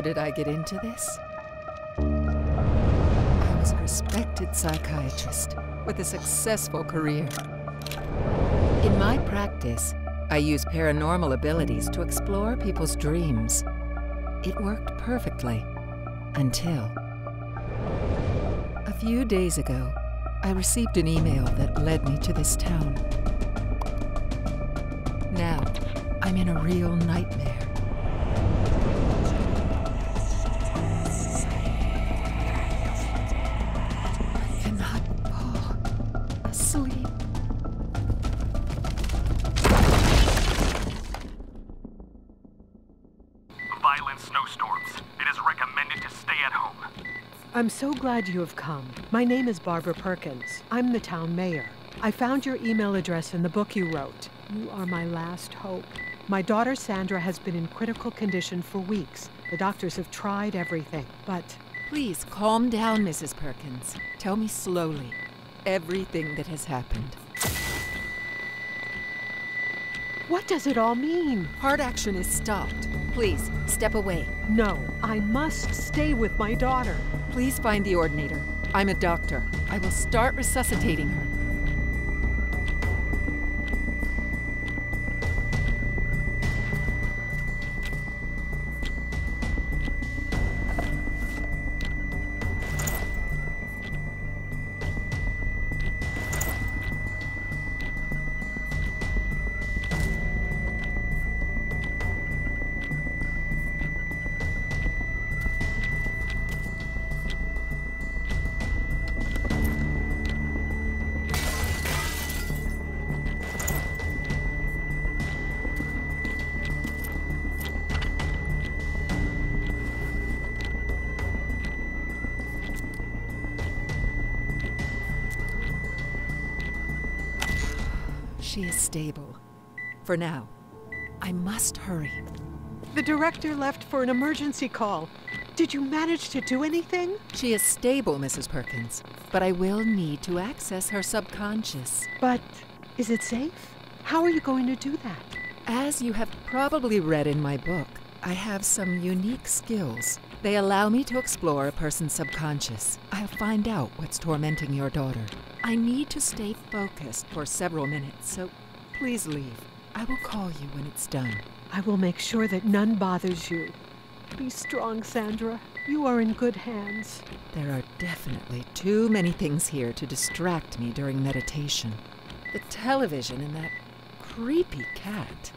did I get into this? I was a respected psychiatrist with a successful career. In my practice, I use paranormal abilities to explore people's dreams. It worked perfectly, until... A few days ago, I received an email that led me to this town. Now, I'm in a real nightmare. I cannot fall asleep. Violent snowstorms. It is recommended to stay at home. I'm so glad you have come. My name is Barbara Perkins. I'm the town mayor. I found your email address in the book you wrote. You are my last hope. My daughter Sandra has been in critical condition for weeks. The doctors have tried everything, but... Please calm down, Mrs. Perkins. Tell me slowly everything that has happened. What does it all mean? Heart action is stopped. Please, step away. No, I must stay with my daughter. Please find the ordinator. I'm a doctor. I will start resuscitating her. She is stable. For now. I must hurry. The director left for an emergency call. Did you manage to do anything? She is stable, Mrs. Perkins, but I will need to access her subconscious. But is it safe? How are you going to do that? As you have probably read in my book, I have some unique skills. They allow me to explore a person's subconscious. I'll find out what's tormenting your daughter. I need to stay focused for several minutes, so please leave. I will call you when it's done. I will make sure that none bothers you. Be strong, Sandra. You are in good hands. There are definitely too many things here to distract me during meditation. The television and that creepy cat.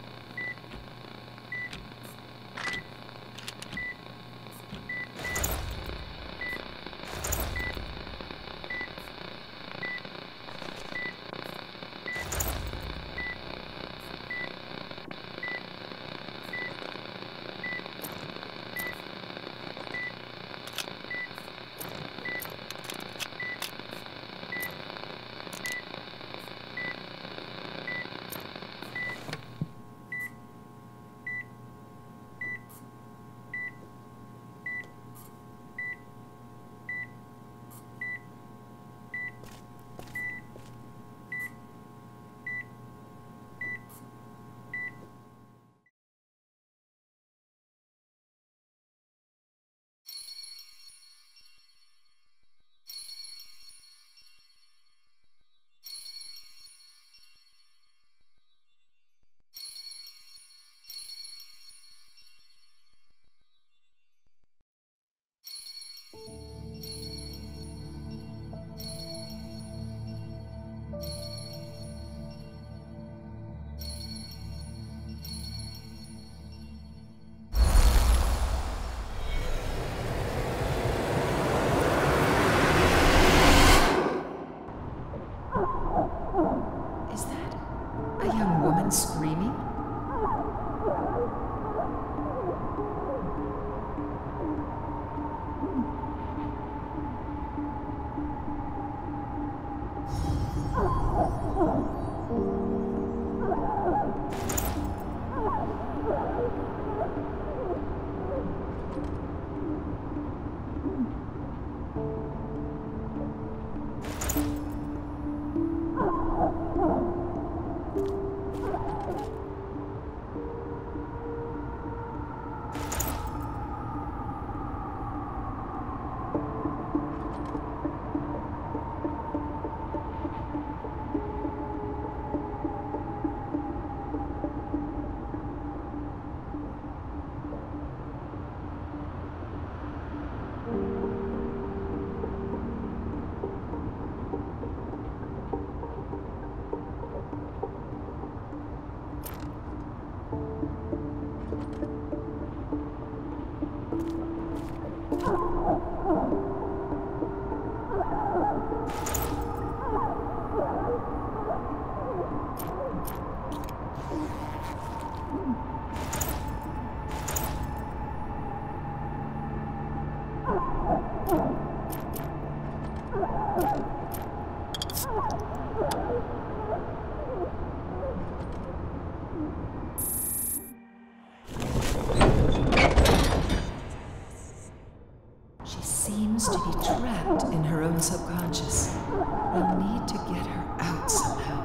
Screaming? seems to be trapped in her own subconscious. We'll need to get her out somehow.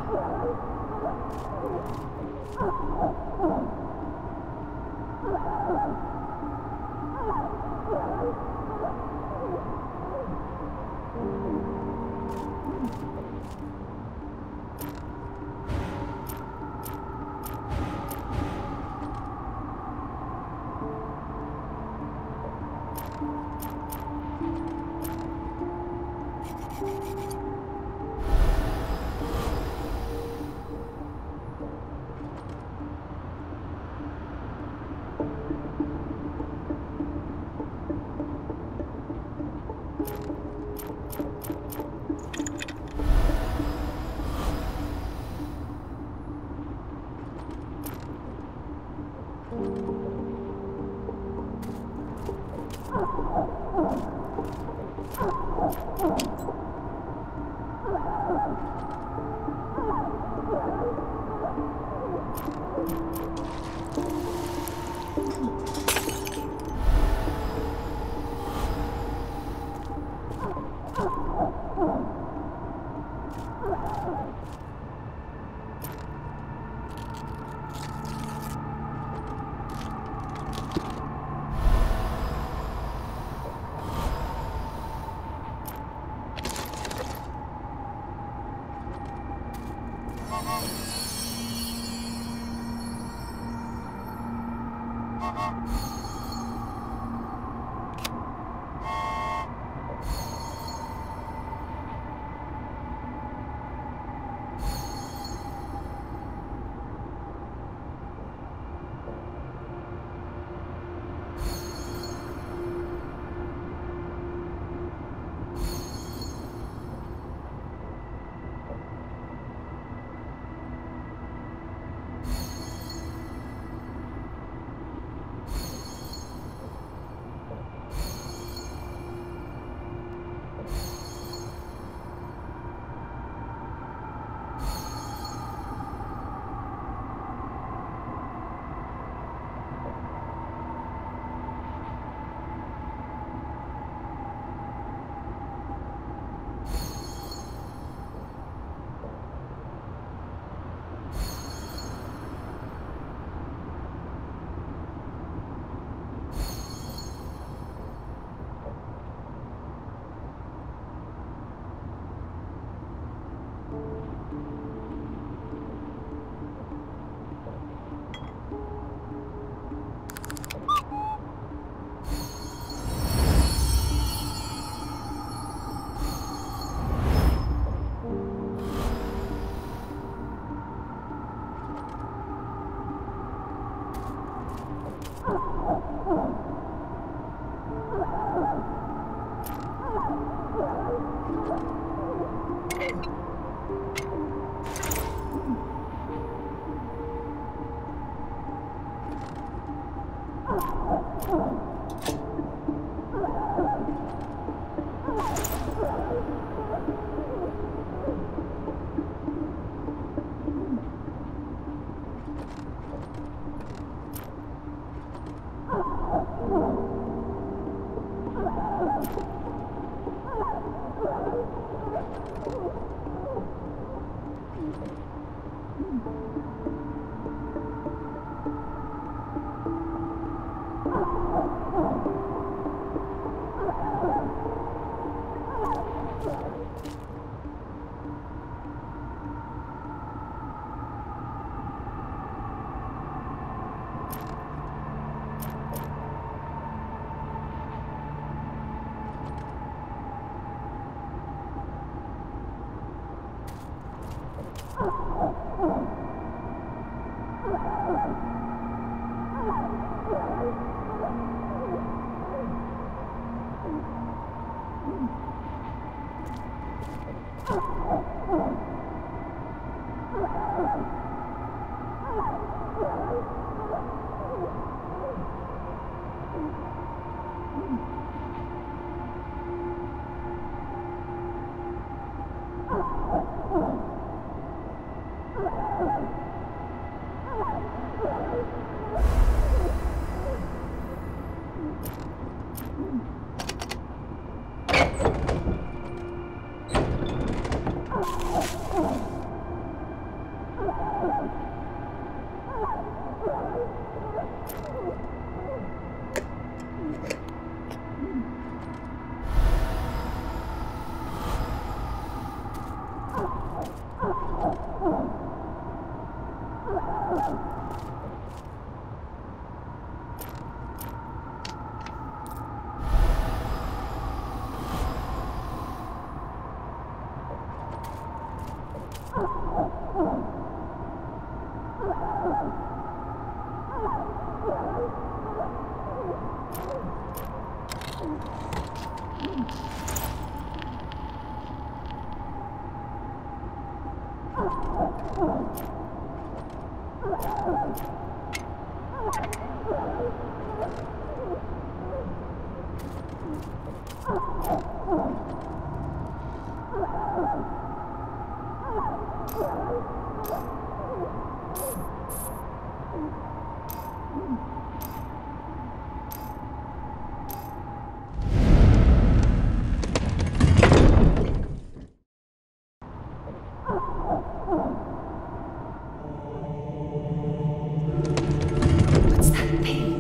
What's that thing?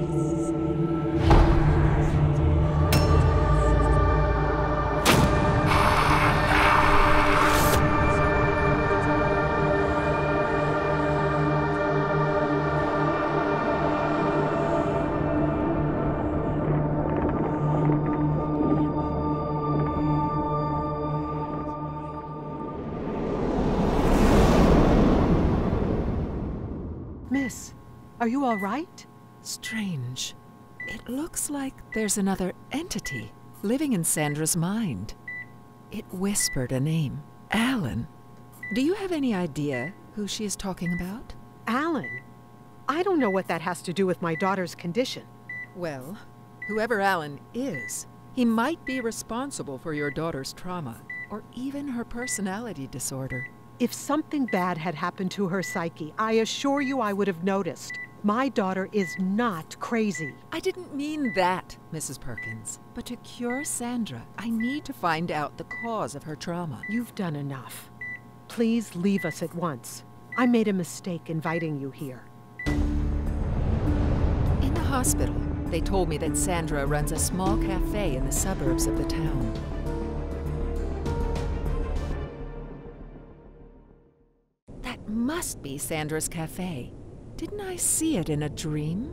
Miss, are you all right? Strange. It looks like there's another entity living in Sandra's mind. It whispered a name, Alan. Do you have any idea who she is talking about? Alan? I don't know what that has to do with my daughter's condition. Well, whoever Alan is, he might be responsible for your daughter's trauma, or even her personality disorder. If something bad had happened to her psyche, I assure you I would have noticed. My daughter is not crazy. I didn't mean that, Mrs. Perkins. But to cure Sandra, I need to find out the cause of her trauma. You've done enough. Please leave us at once. I made a mistake inviting you here. In the hospital, they told me that Sandra runs a small cafe in the suburbs of the town. That must be Sandra's cafe. Didn't I see it in a dream?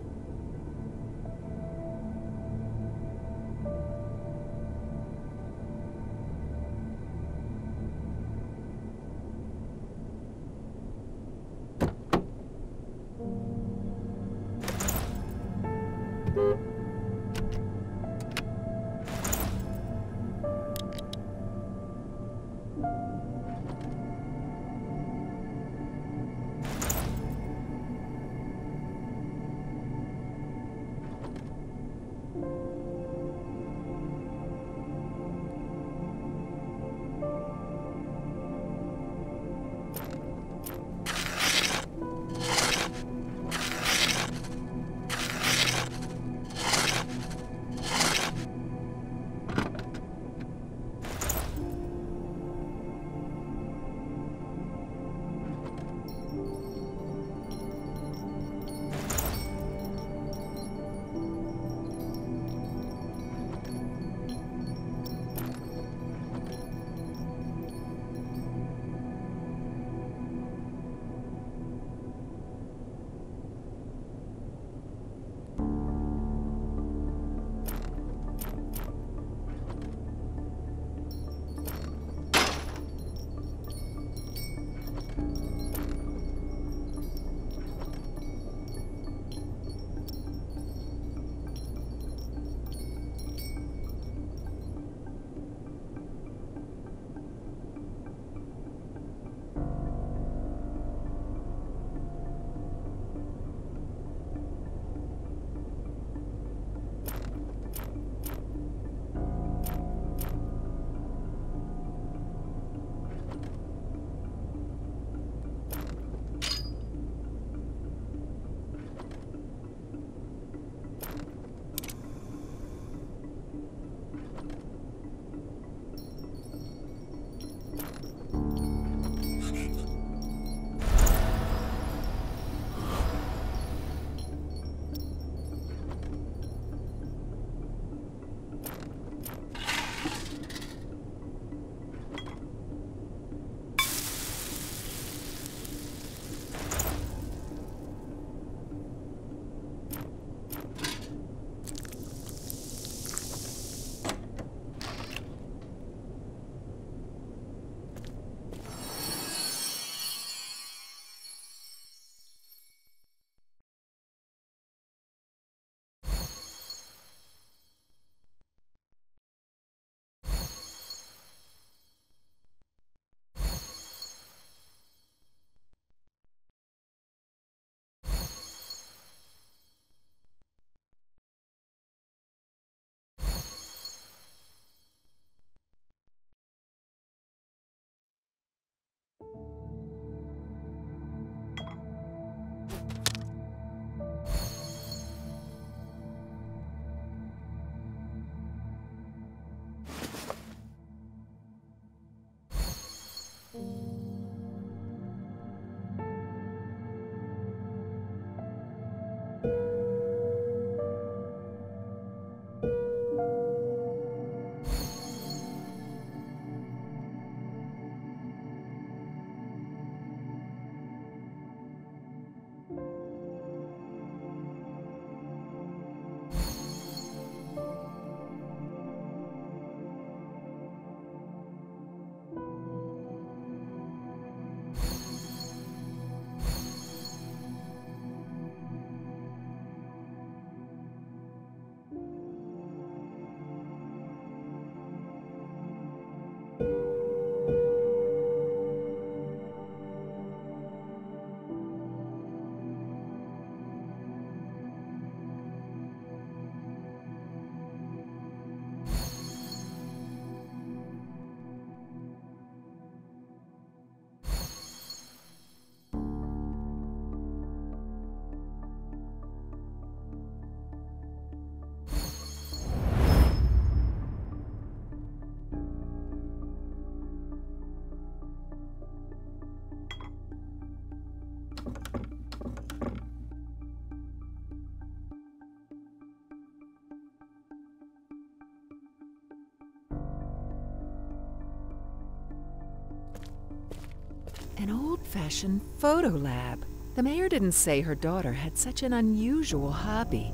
An old-fashioned photo lab. The mayor didn't say her daughter had such an unusual hobby.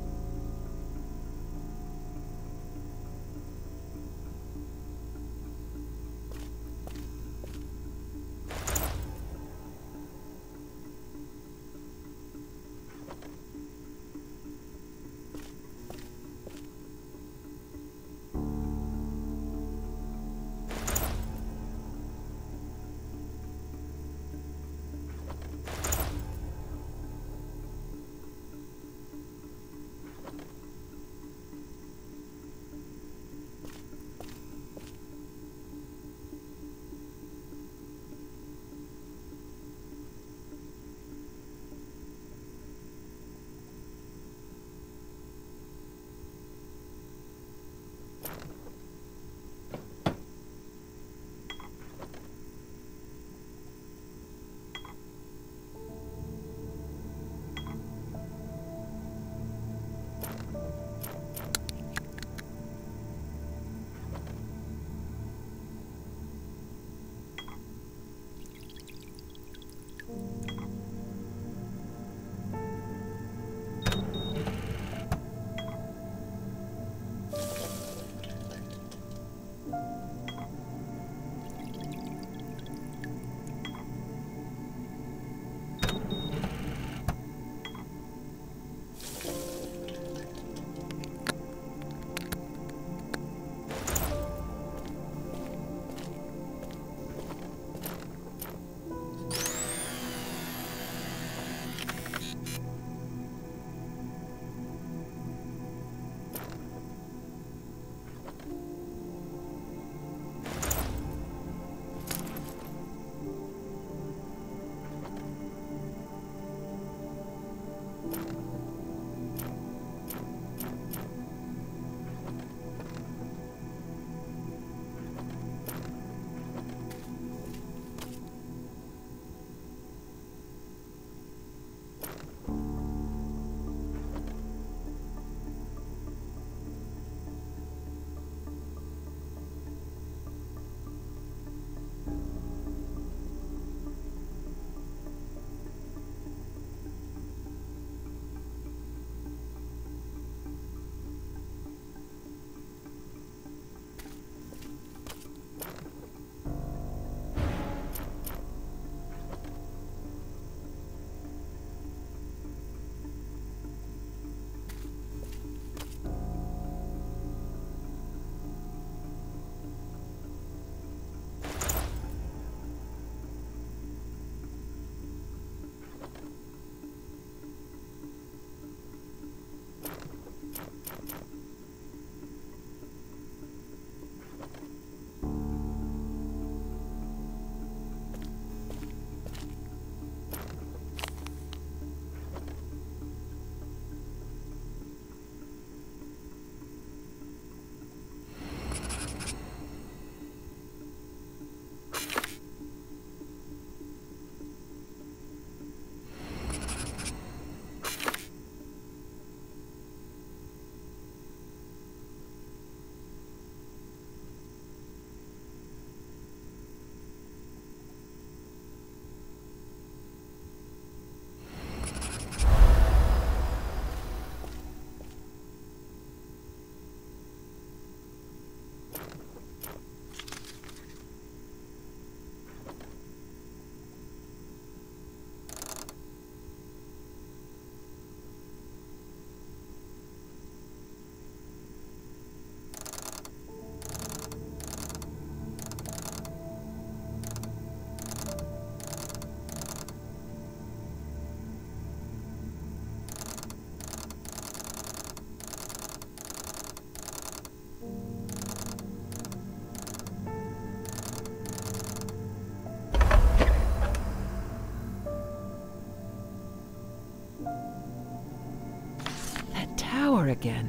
Again.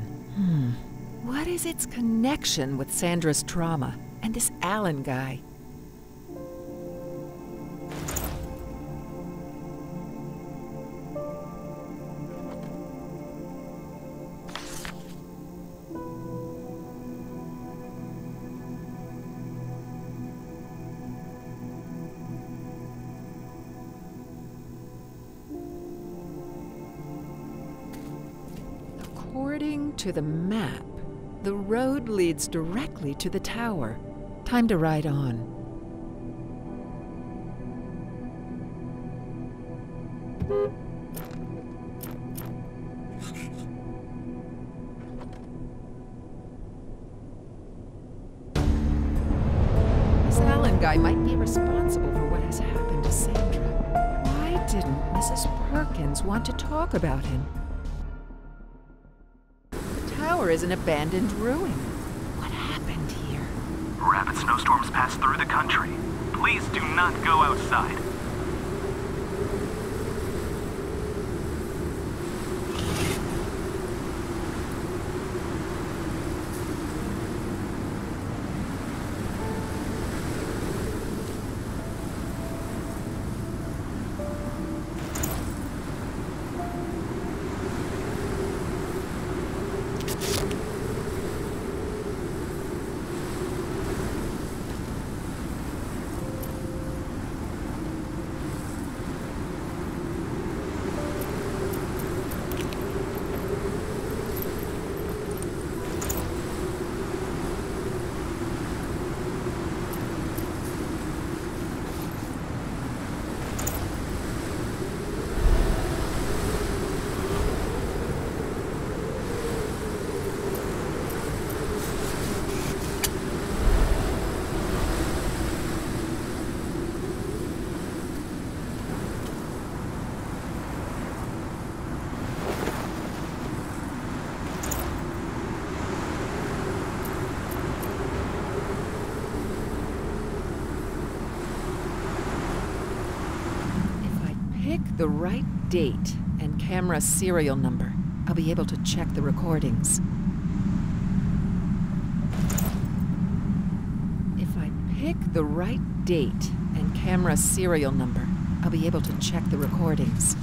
What is its connection with Sandra's trauma and this Alan guy? to the map, the road leads directly to the tower. Time to ride on. This Allen guy might be responsible for what has happened to Sandra. Why didn't Mrs. Perkins want to talk about him? The tower is an abandoned ruin. What happened here? Rapid snowstorms pass through the country. Please do not go outside. The right date and camera serial number, I'll be able to check the recordings. If I pick the right date and camera serial number, I'll be able to check the recordings.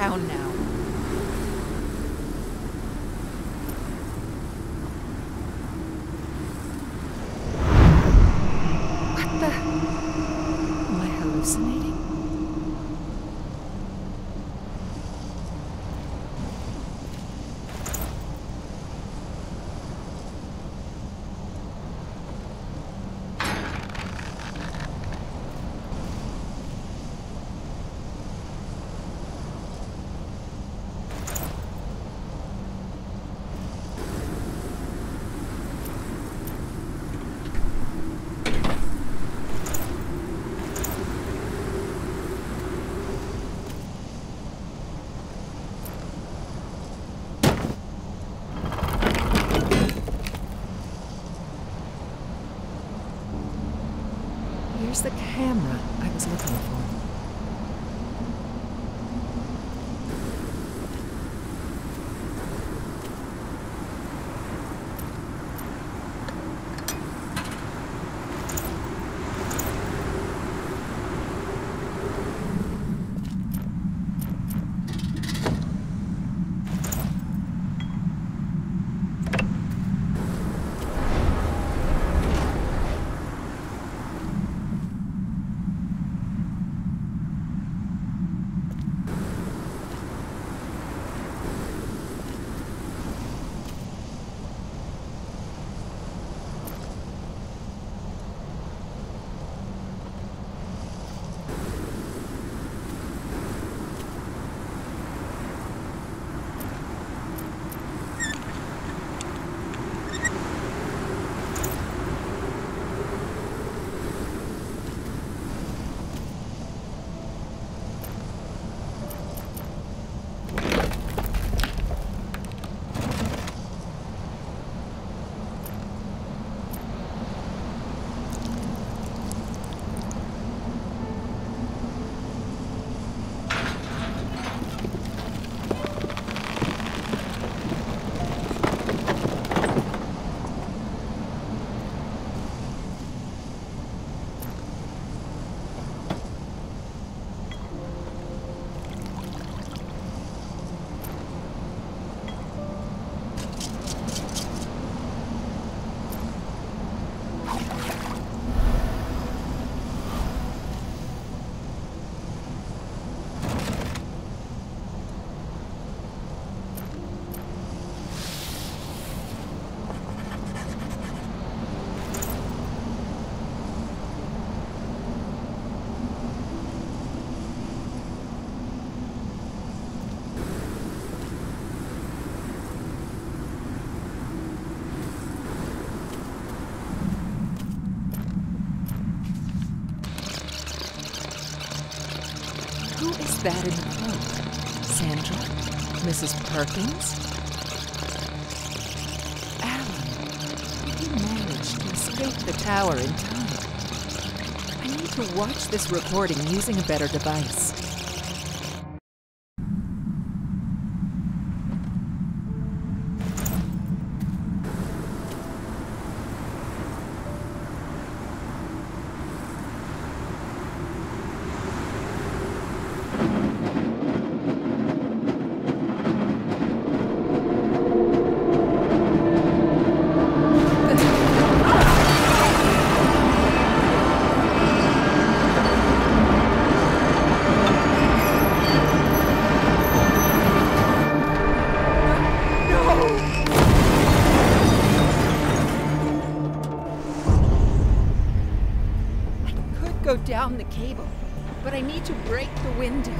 town now. What the? Am I hallucinating? Here's the camera I was looking for. Who is that in the cloak? Sandra? Mrs. Perkins? Alan, you managed to escape the tower in time. I need to watch this recording using a better device. Go down the cable, but I need to break the window.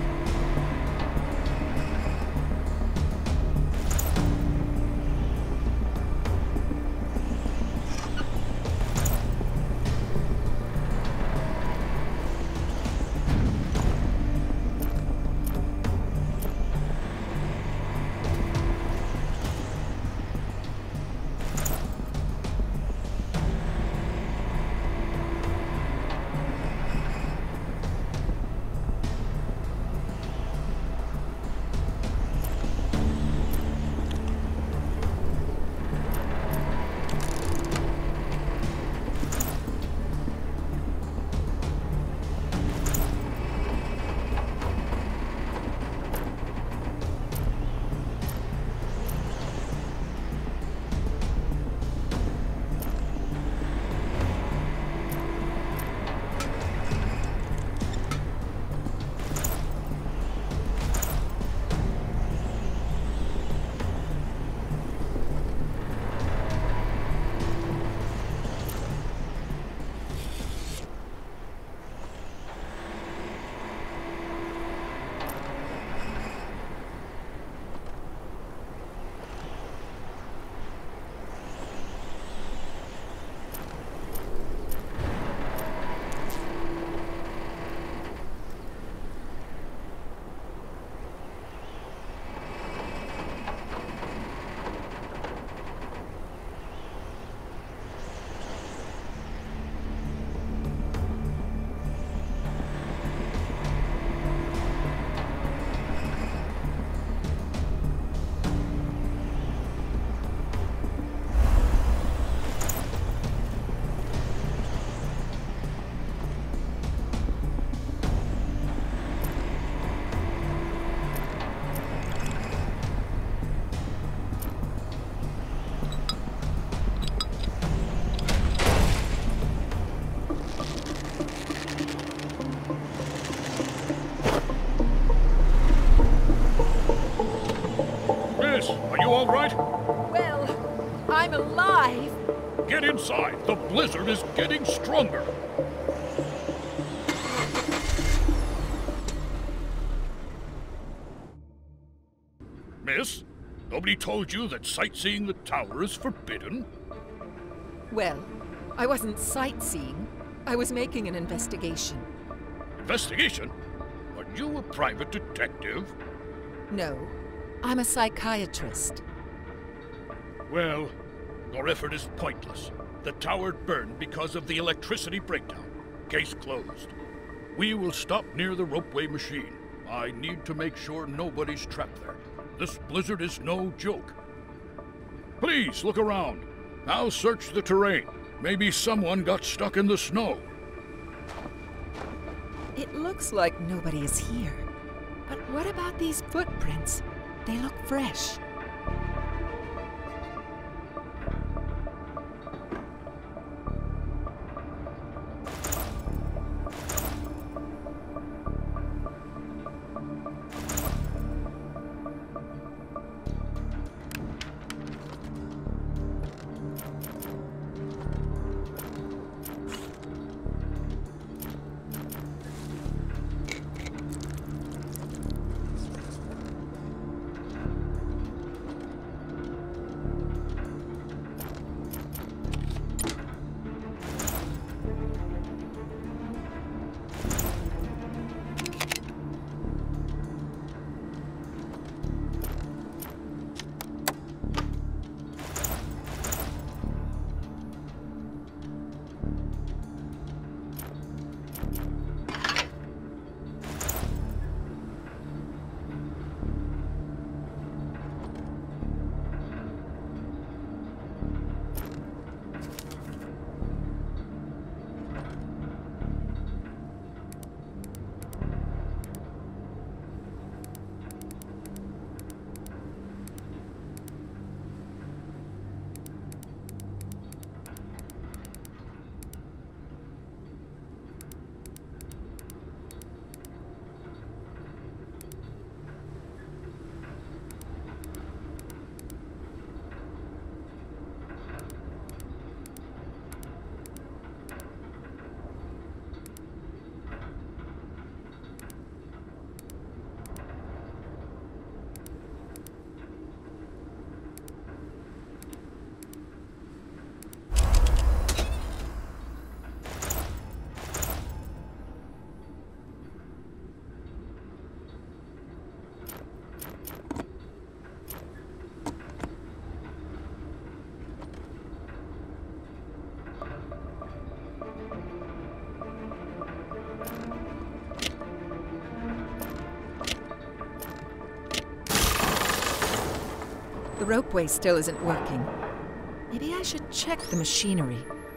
all right? Well, I'm alive. Get inside. The blizzard is getting stronger. Miss, nobody told you that sightseeing the tower is forbidden? Well, I wasn't sightseeing. I was making an investigation. Investigation? Are you a private detective? No, I'm a psychiatrist. Well, your effort is pointless. The tower burned because of the electricity breakdown. Case closed. We will stop near the ropeway machine. I need to make sure nobody's trapped there. This blizzard is no joke. Please look around. Now search the terrain. Maybe someone got stuck in the snow. It looks like nobody is here. But what about these footprints? They look fresh. The ropeway still isn't working. Maybe I should check the machinery.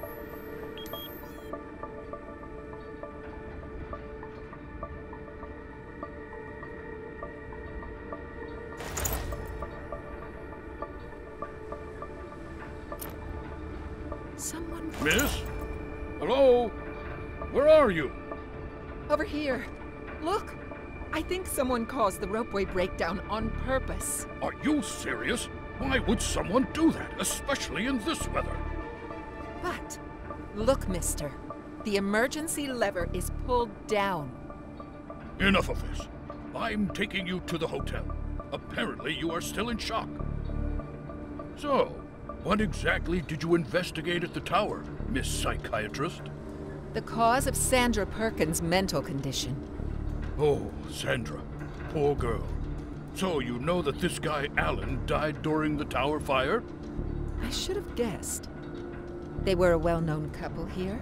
Someone... Miss? Hello? Where are you? Over here. Look! I think someone caused the ropeway breakdown on purpose. Are you serious? Why would someone do that, especially in this weather? But, look, mister. The emergency lever is pulled down. Enough of this. I'm taking you to the hotel. Apparently you are still in shock. So, what exactly did you investigate at the tower, Miss Psychiatrist? The cause of Sandra Perkins' mental condition. Oh, Sandra. Poor girl. So you know that this guy, Alan, died during the tower fire? I should have guessed. They were a well-known couple here.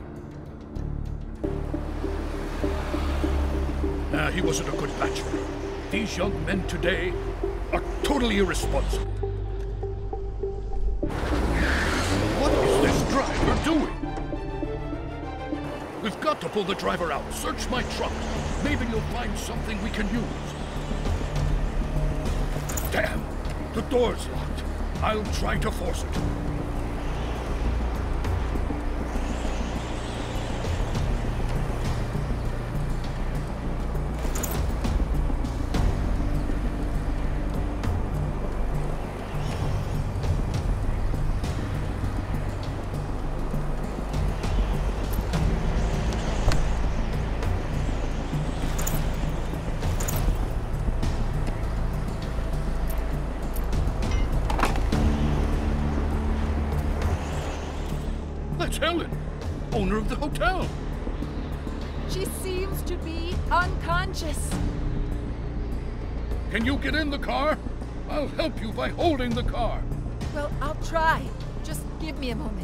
He wasn't a good match for her. These young men today are totally irresponsible. What is this driver doing? We've got to pull the driver out. Search my truck. Maybe you'll find something we can use. Damn! The door's locked. I'll try to force it. It's Helen, owner of the hotel. She seems to be unconscious. Can you get in the car? I'll help you by holding the car. Well, I'll try. Just give me a moment.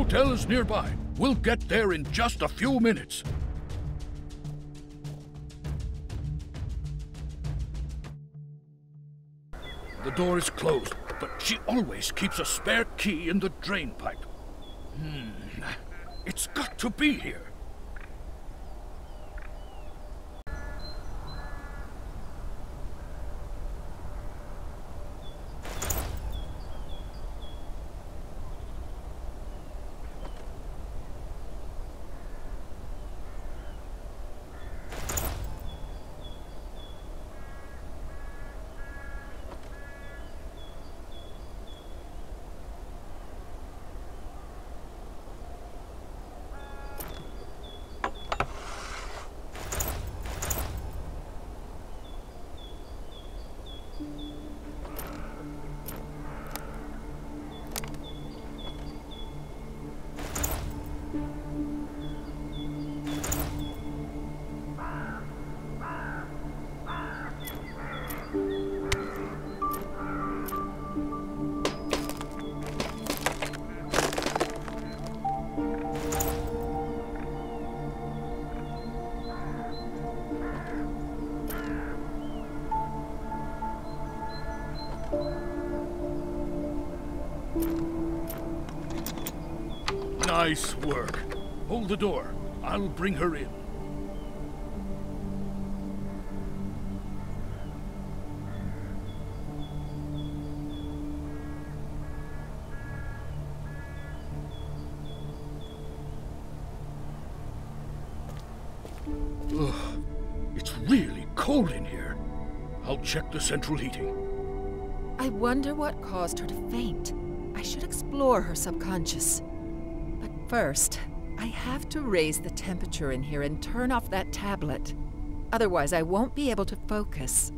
hotel is nearby. We'll get there in just a few minutes. The door is closed, but she always keeps a spare key in the drain pipe. It's got to be here. Nice work. Hold the door. I'll bring her in. Ugh, it's really cold in here. I'll check the central heating. I wonder what caused her to faint. I should explore her subconscious. But first, I have to raise the temperature in here and turn off that tablet. Otherwise, I won't be able to focus.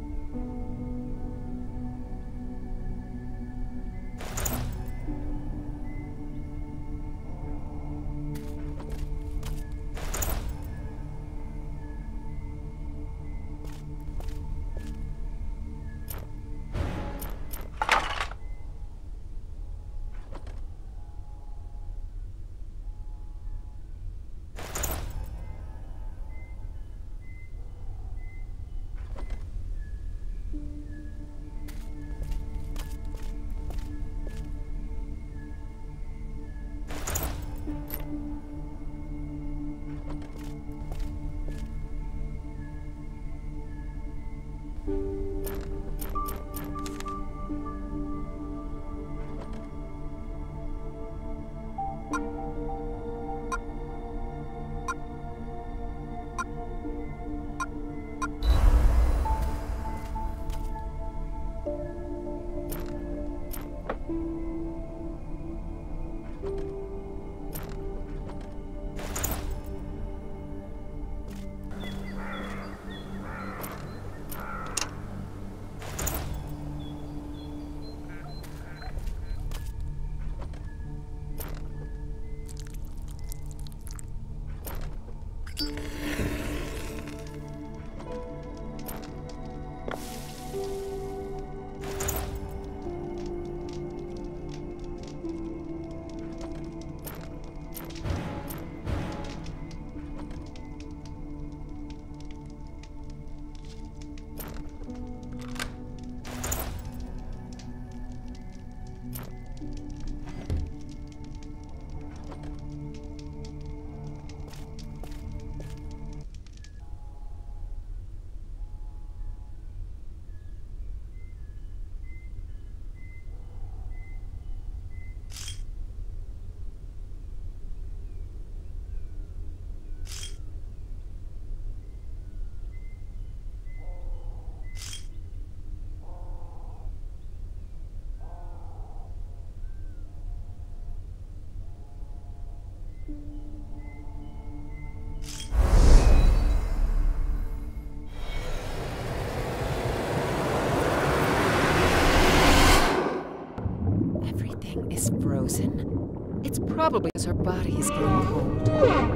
Is frozen. It's probably because her body is getting cold.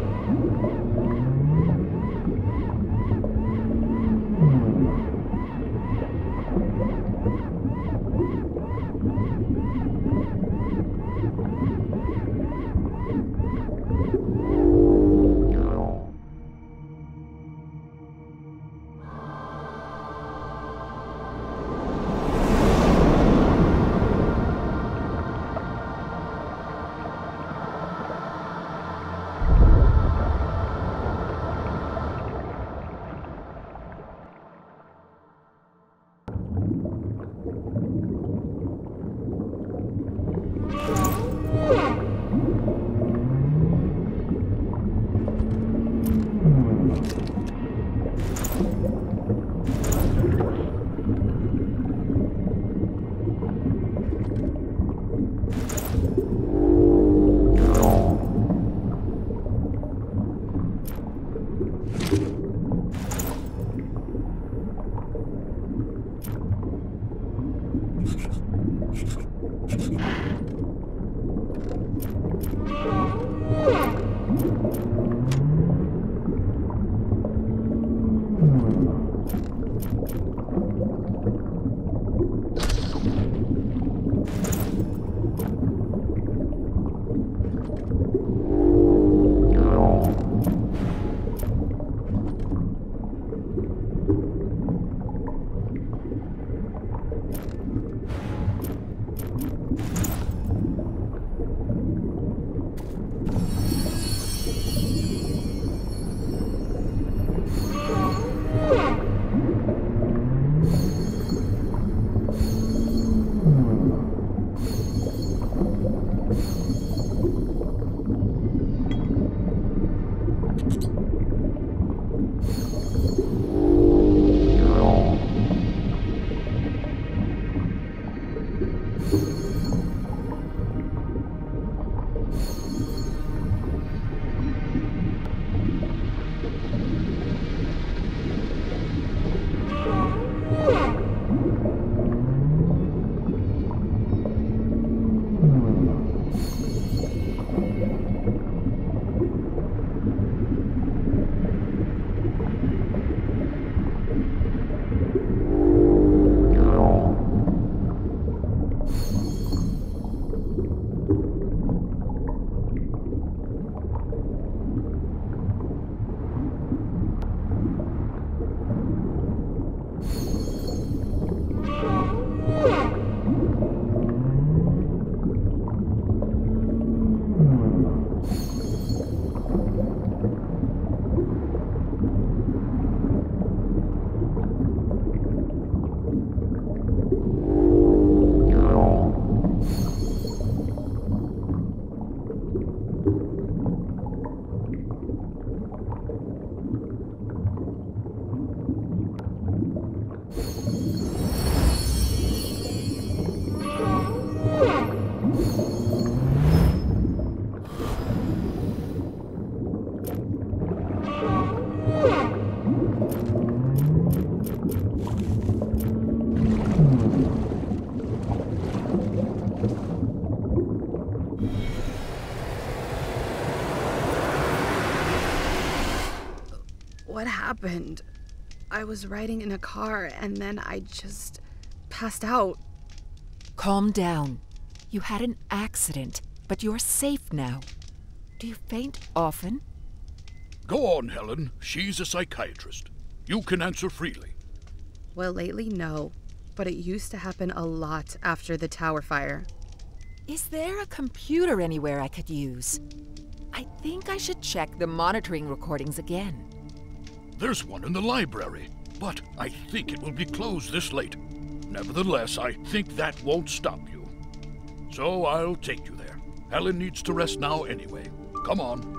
what happened. I was riding in a car and then I just passed out. Calm down. You had an accident, but you're safe now. Do you faint often? Go on, Helen. She's a psychiatrist. You can answer freely. Well, lately, no. But it used to happen a lot after the tower fire. Is there a computer anywhere I could use? I think I should check the monitoring recordings again. There's one in the library, but I think it will be closed this late. Nevertheless, I think that won't stop you. So I'll take you there. Helen needs to rest now anyway. Come on.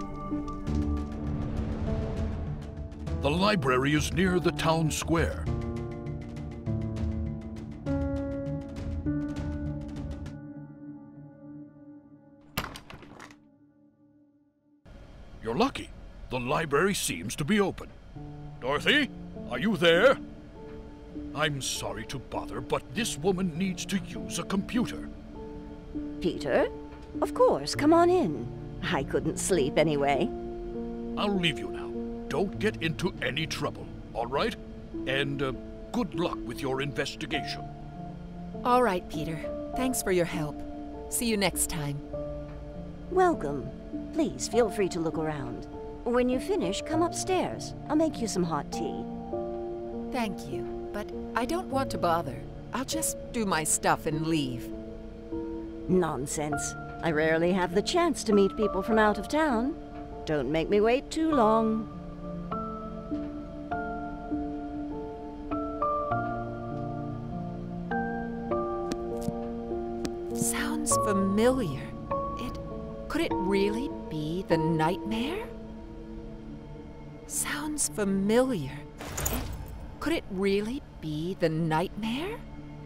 The library is near the town square. You're lucky. The library seems to be open. Dorothy, are you there? I'm sorry to bother, but this woman needs to use a computer. Peter? Of course, come on in. I couldn't sleep anyway. I'll leave you now. Don't get into any trouble, all right? And good luck with your investigation. All right, Peter. Thanks for your help. See you next time. Welcome. Please feel free to look around. When you finish, come upstairs. I'll make you some hot tea. Thank you, but I don't want to bother. I'll just do my stuff and leave. Nonsense. I rarely have the chance to meet people from out of town. Don't make me wait too long. Sounds familiar. Could it really be the nightmare? Sounds familiar. Could it really be the nightmare?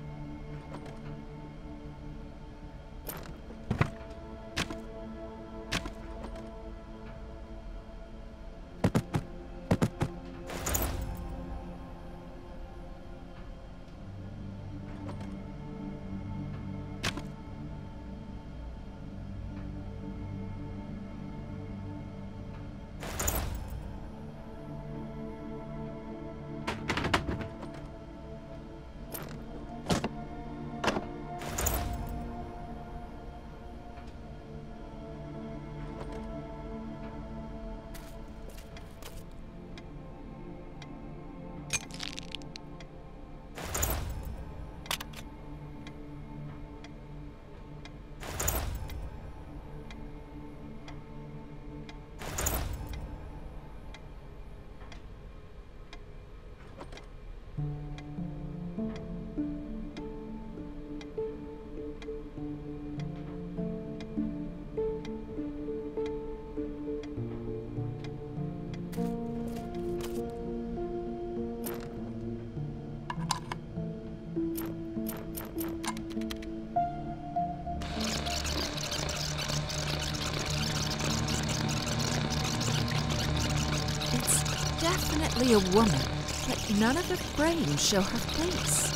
Definitely a woman, but none of the frames show her face.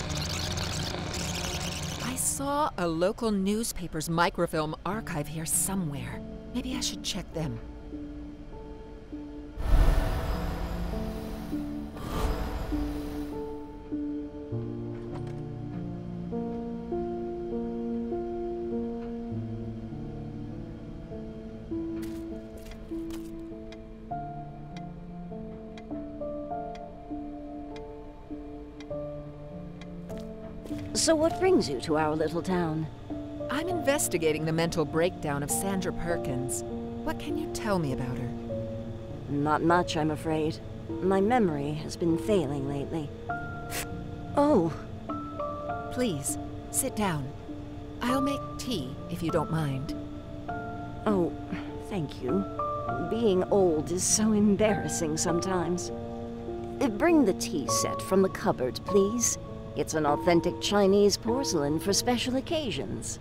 I saw a local newspaper's microfilm archive here somewhere. Maybe I should check them. So what brings you to our little town? I'm investigating the mental breakdown of Sandra Perkins. What can you tell me about her? Not much, I'm afraid. My memory has been failing lately. Oh. Please, sit down. I'll make tea, if you don't mind. Oh, thank you. Being old is so embarrassing sometimes. Bring the tea set from the cupboard, please. It's an authentic Chinese porcelain for special occasions.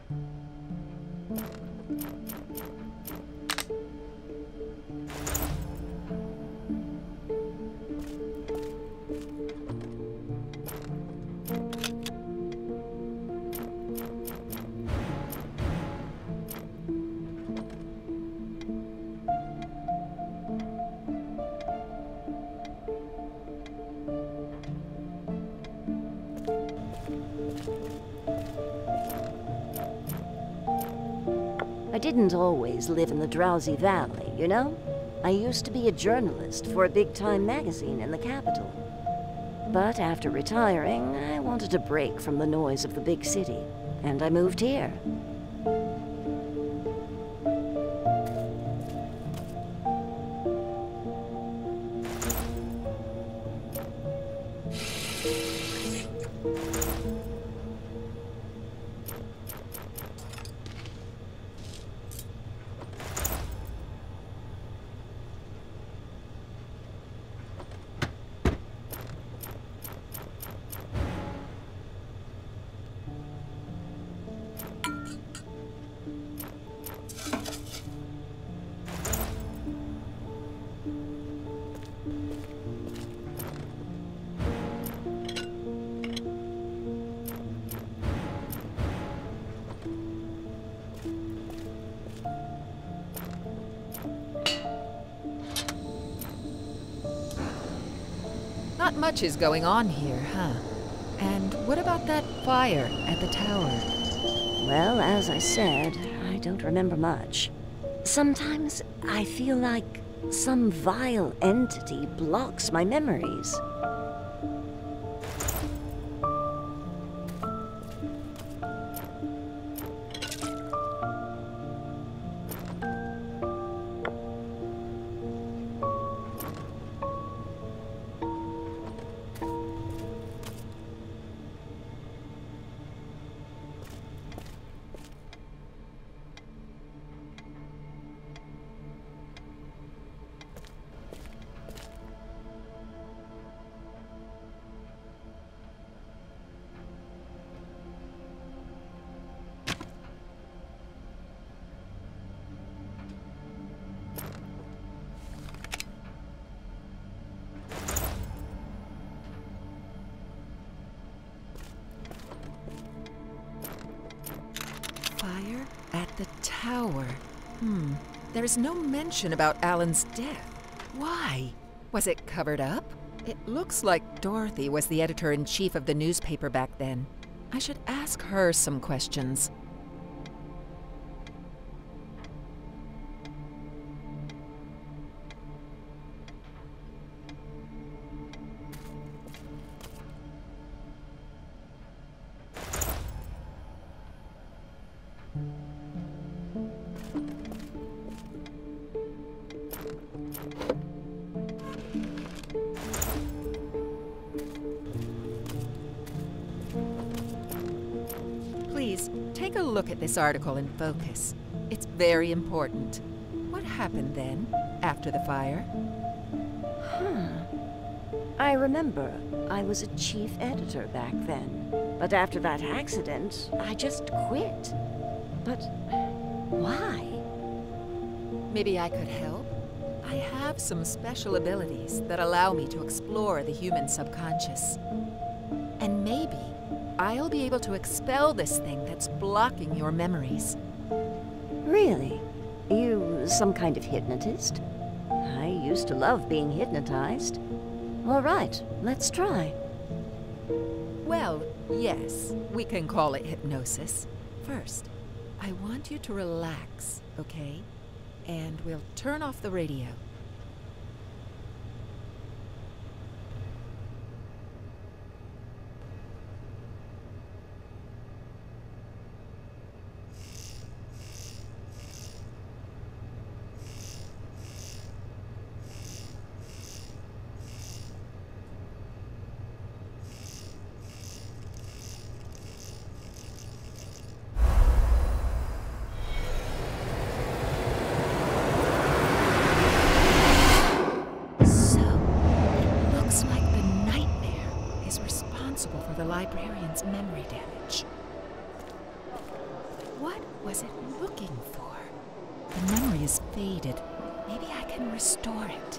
I didn't always live in the Drowsy Valley, you know? I used to be a journalist for a big-time magazine in the capital. But after retiring, I wanted a break from the noise of the big city, and I moved here. Not much is going on here, huh? And what about that fire at the tower? Well, as I said, I don't remember much. Sometimes I feel like some vile entity blocks my memories. Fire at the tower. There's no mention about Alan's death. Why? Was it covered up? It looks like Dorothy was the editor-in-chief of the newspaper back then. I should ask her some questions. Please, take a look at this article in focus. It's very important. What happened then, after the fire? I remember I was a chief editor back then. But after that accident, I just quit. But why? Maybe I could help? I have some special abilities that allow me to explore the human subconscious. And maybe I'll be able to expel this thing that's blocking your memories. Really? You some kind of hypnotist? I used to love being hypnotized. All right, let's try. Well, yes, we can call it hypnosis. First, I want you to relax, okay? And we'll turn off the radio. What was it looking for? The memory is faded. Maybe I can restore it.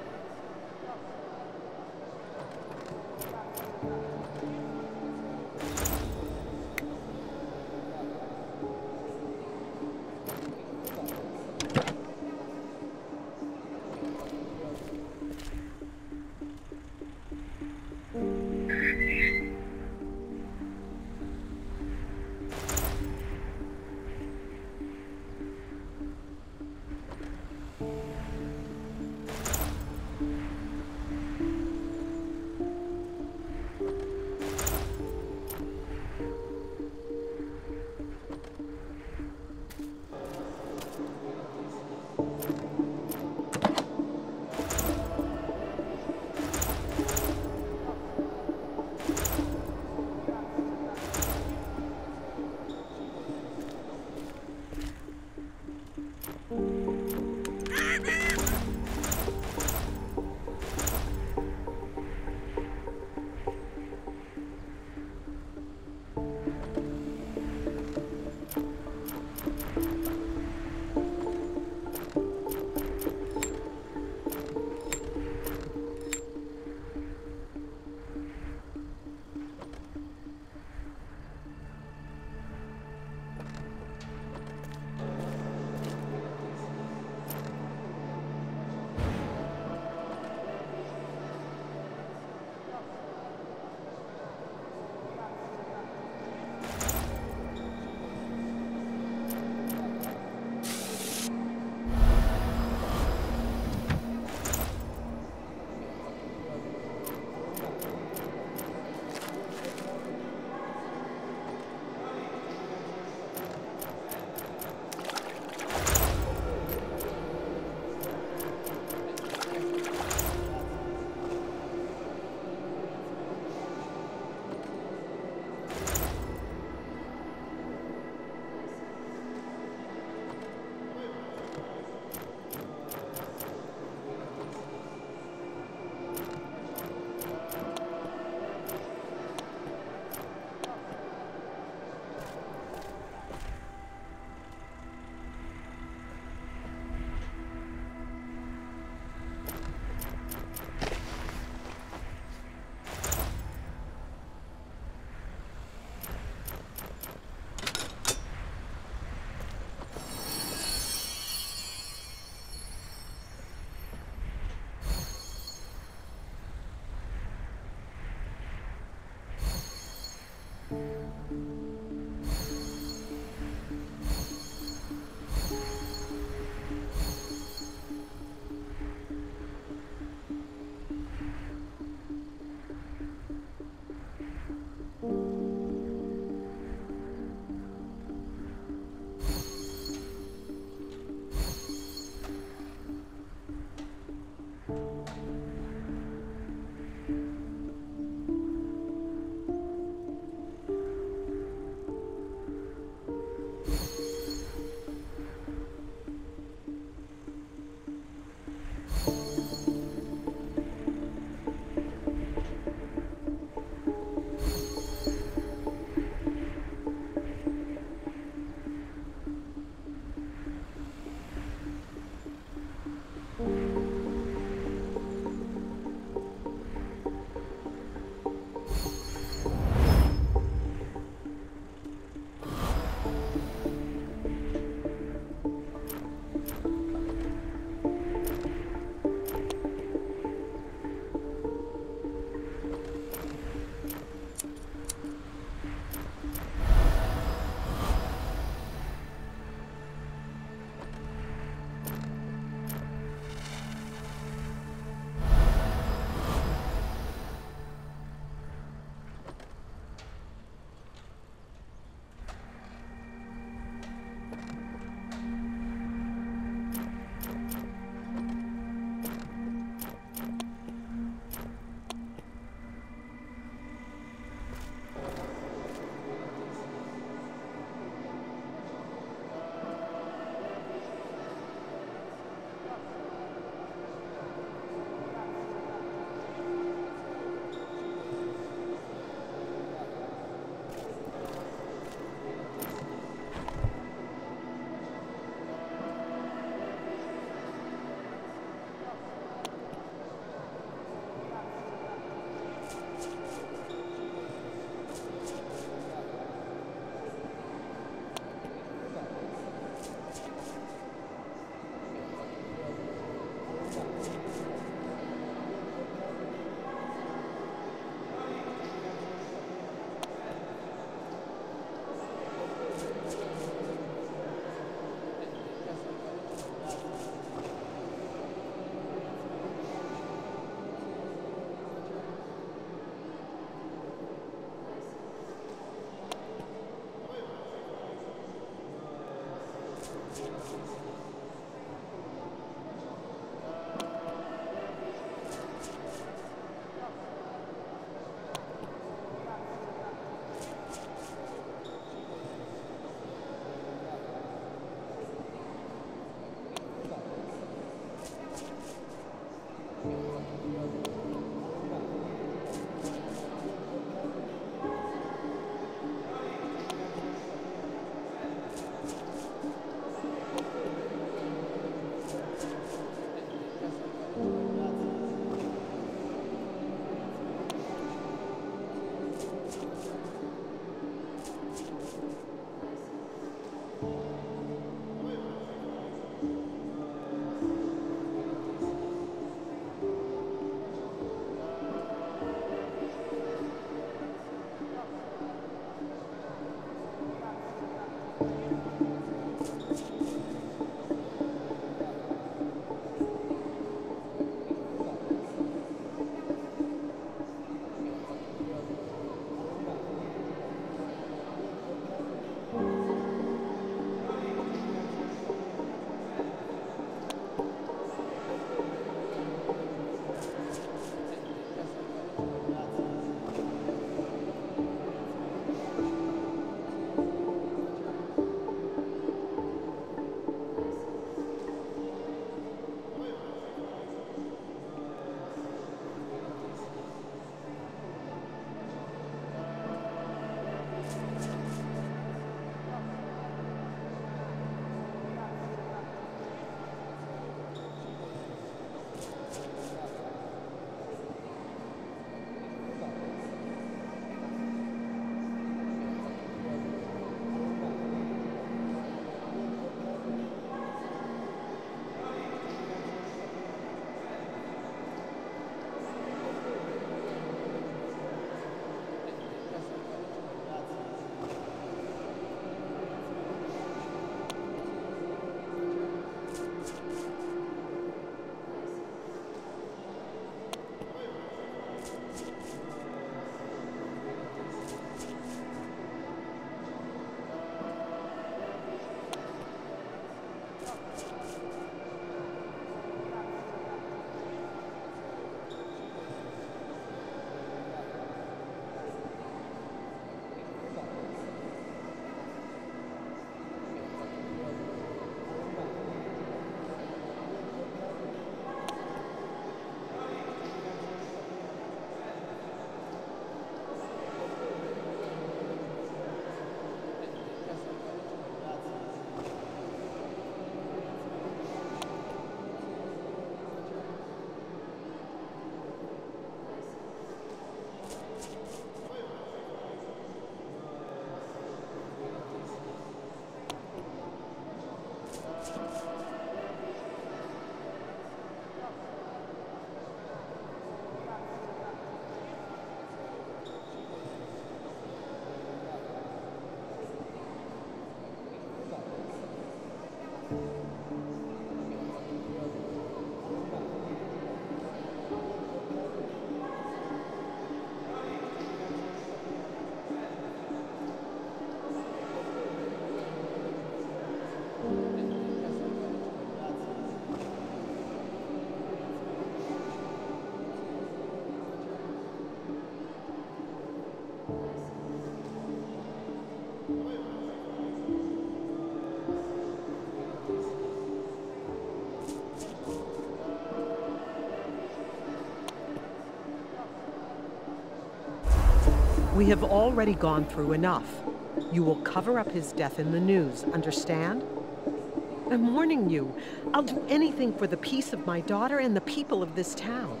We have already gone through enough. You will cover up his death in the news, understand? I'm warning you. I'll do anything for the peace of my daughter and the people of this town.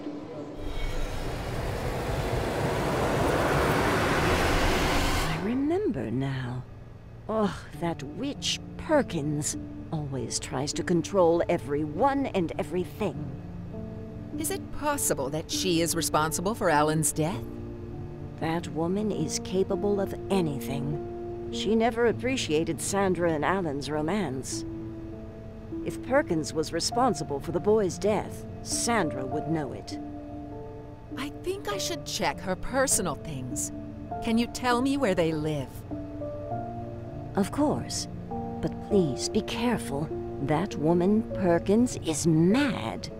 I remember now. Oh, that witch Perkins always tries to control everyone and everything. Is it possible that she is responsible for Alan's death? That woman is capable of anything. She never appreciated Sandra and Alan's romance. If Perkins was responsible for the boy's death, Sandra would know it. I think I should check her personal things. Can you tell me where they live? Of course. But please be careful. That woman, Perkins, is mad.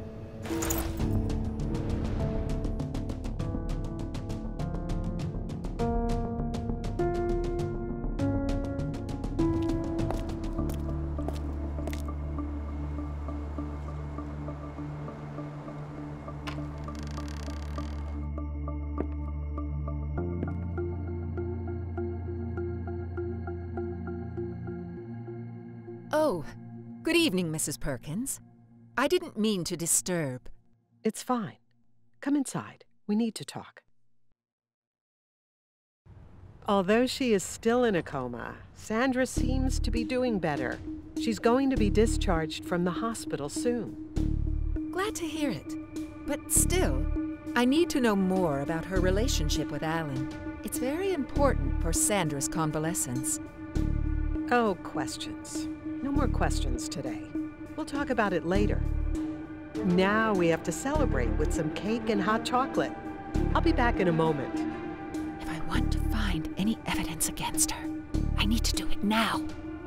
Oh, good evening, Mrs. Perkins. I didn't mean to disturb. It's fine. Come inside. We need to talk. Although she is still in a coma, Sandra seems to be doing better. She's going to be discharged from the hospital soon. Glad to hear it. But still, I need to know more about her relationship with Alan. It's very important for Sandra's convalescence. Oh, questions. No more questions today. We'll talk about it later. Now we have to celebrate with some cake and hot chocolate. I'll be back in a moment. If I want to find any evidence against her, I need to do it now.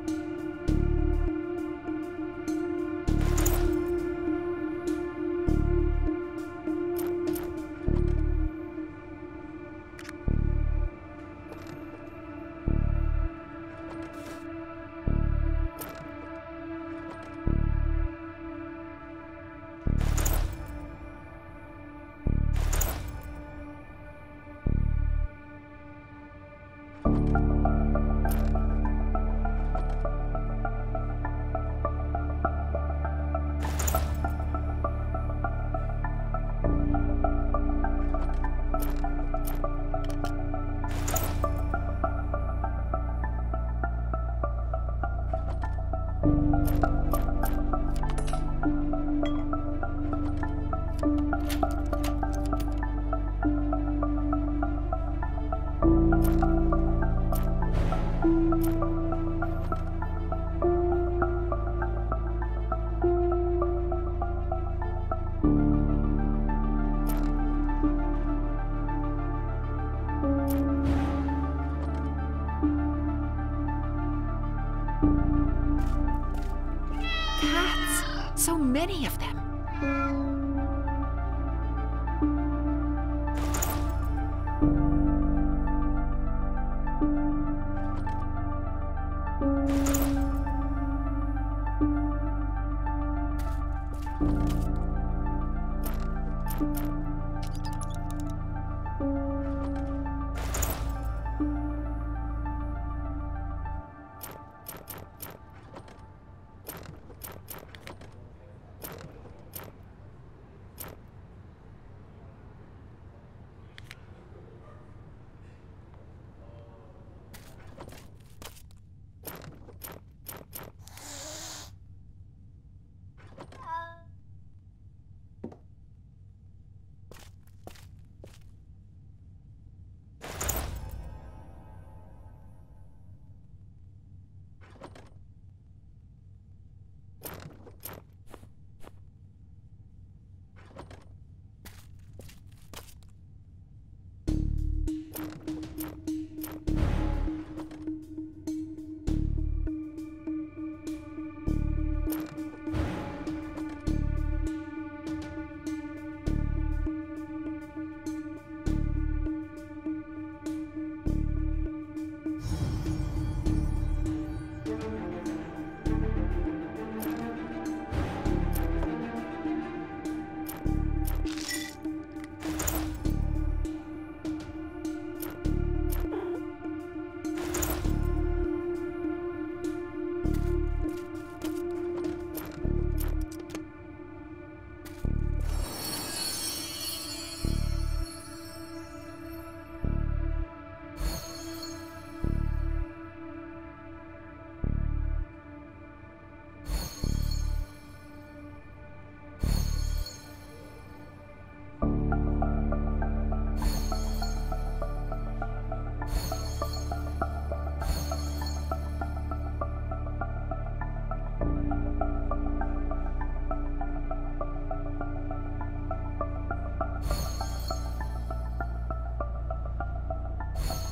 Cats! So many of them!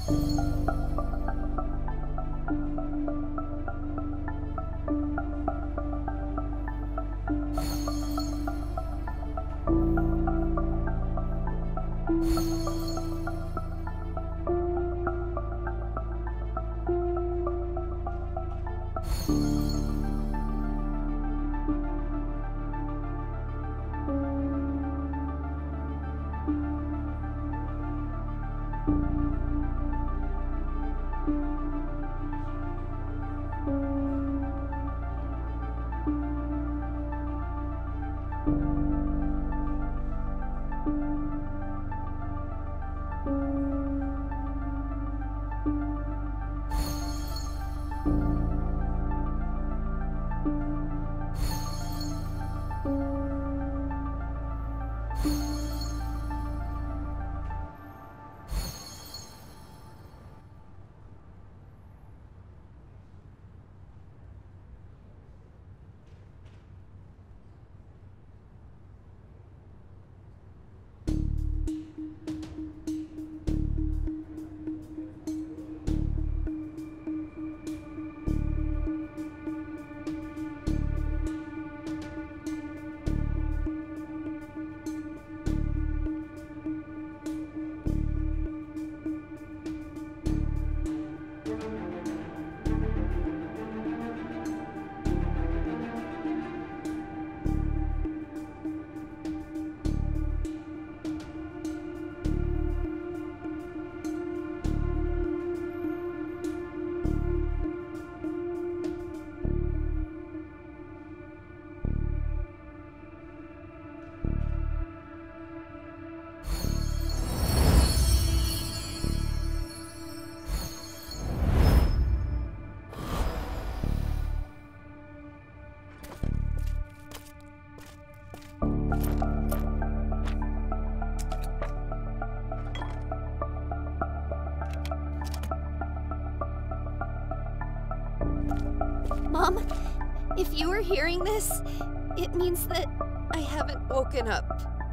Mom, if you are hearing this, it means that I haven't woken up.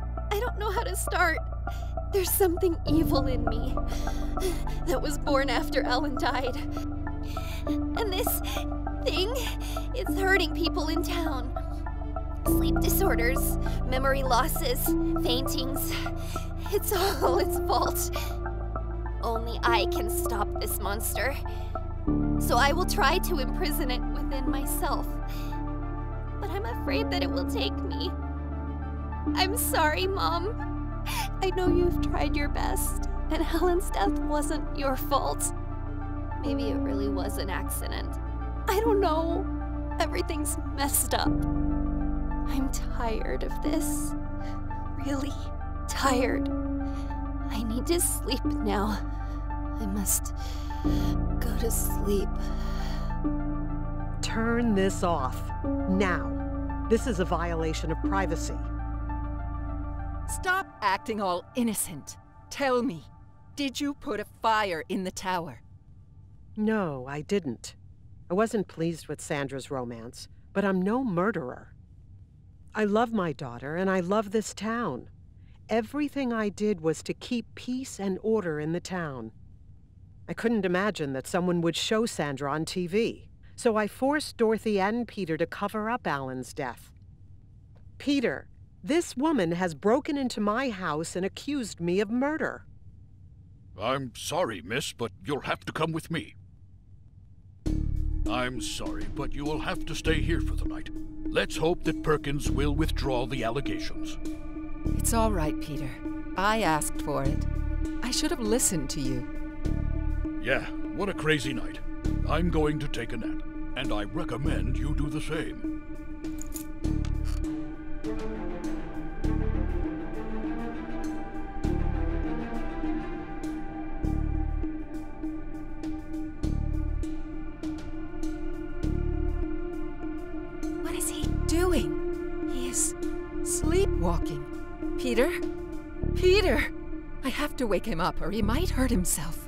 I don't know how to start. There's something evil in me that was born after Ellen died. And this thing is hurting people in town. Sleep disorders, memory losses, faintings. It's all its fault. Only I can stop this monster. So I will try to imprison it within myself. But I'm afraid that it will take me. I'm sorry, Mom. I know you've tried your best, and Helen's death wasn't your fault. Maybe it really was an accident. I don't know. Everything's messed up. I'm tired of this. Really tired. I need to sleep now. I must go to sleep. Turn this off. Now. This is a violation of privacy. Stop acting all innocent. Tell me, did you put a fire in the tower? No, I didn't. I wasn't pleased with Sandra's romance, but I'm no murderer. I love my daughter, and I love this town. Everything I did was to keep peace and order in the town. I couldn't imagine that someone would show Sandra on TV, so I forced Dorothy and Peter to cover up Alan's death. Peter, this woman has broken into my house and accused me of murder. I'm sorry, miss, but you'll have to come with me. I'm sorry, but you will have to stay here for the night. Let's hope that Perkins will withdraw the allegations. It's all right, Peter. I asked for it. I should have listened to you. Yeah, what a crazy night. I'm going to take a nap, and I recommend you do the same. What is he doing? He is sleepwalking. Peter? Peter! I have to wake him up or he might hurt himself.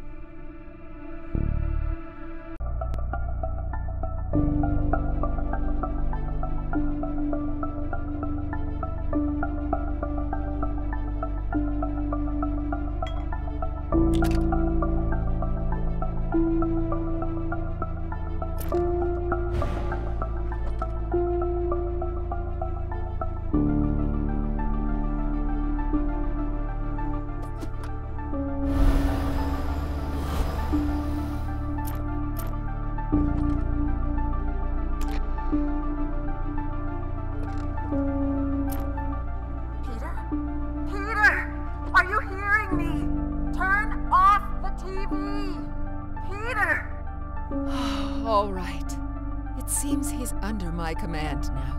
Peter! All right. It seems he's under my command now.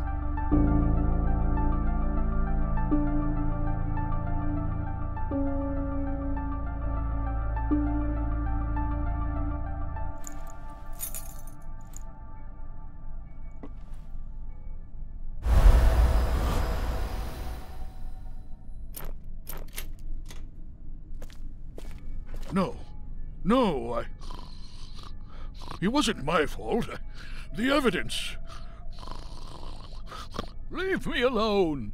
No, it wasn't my fault. The evidence. Leave me alone.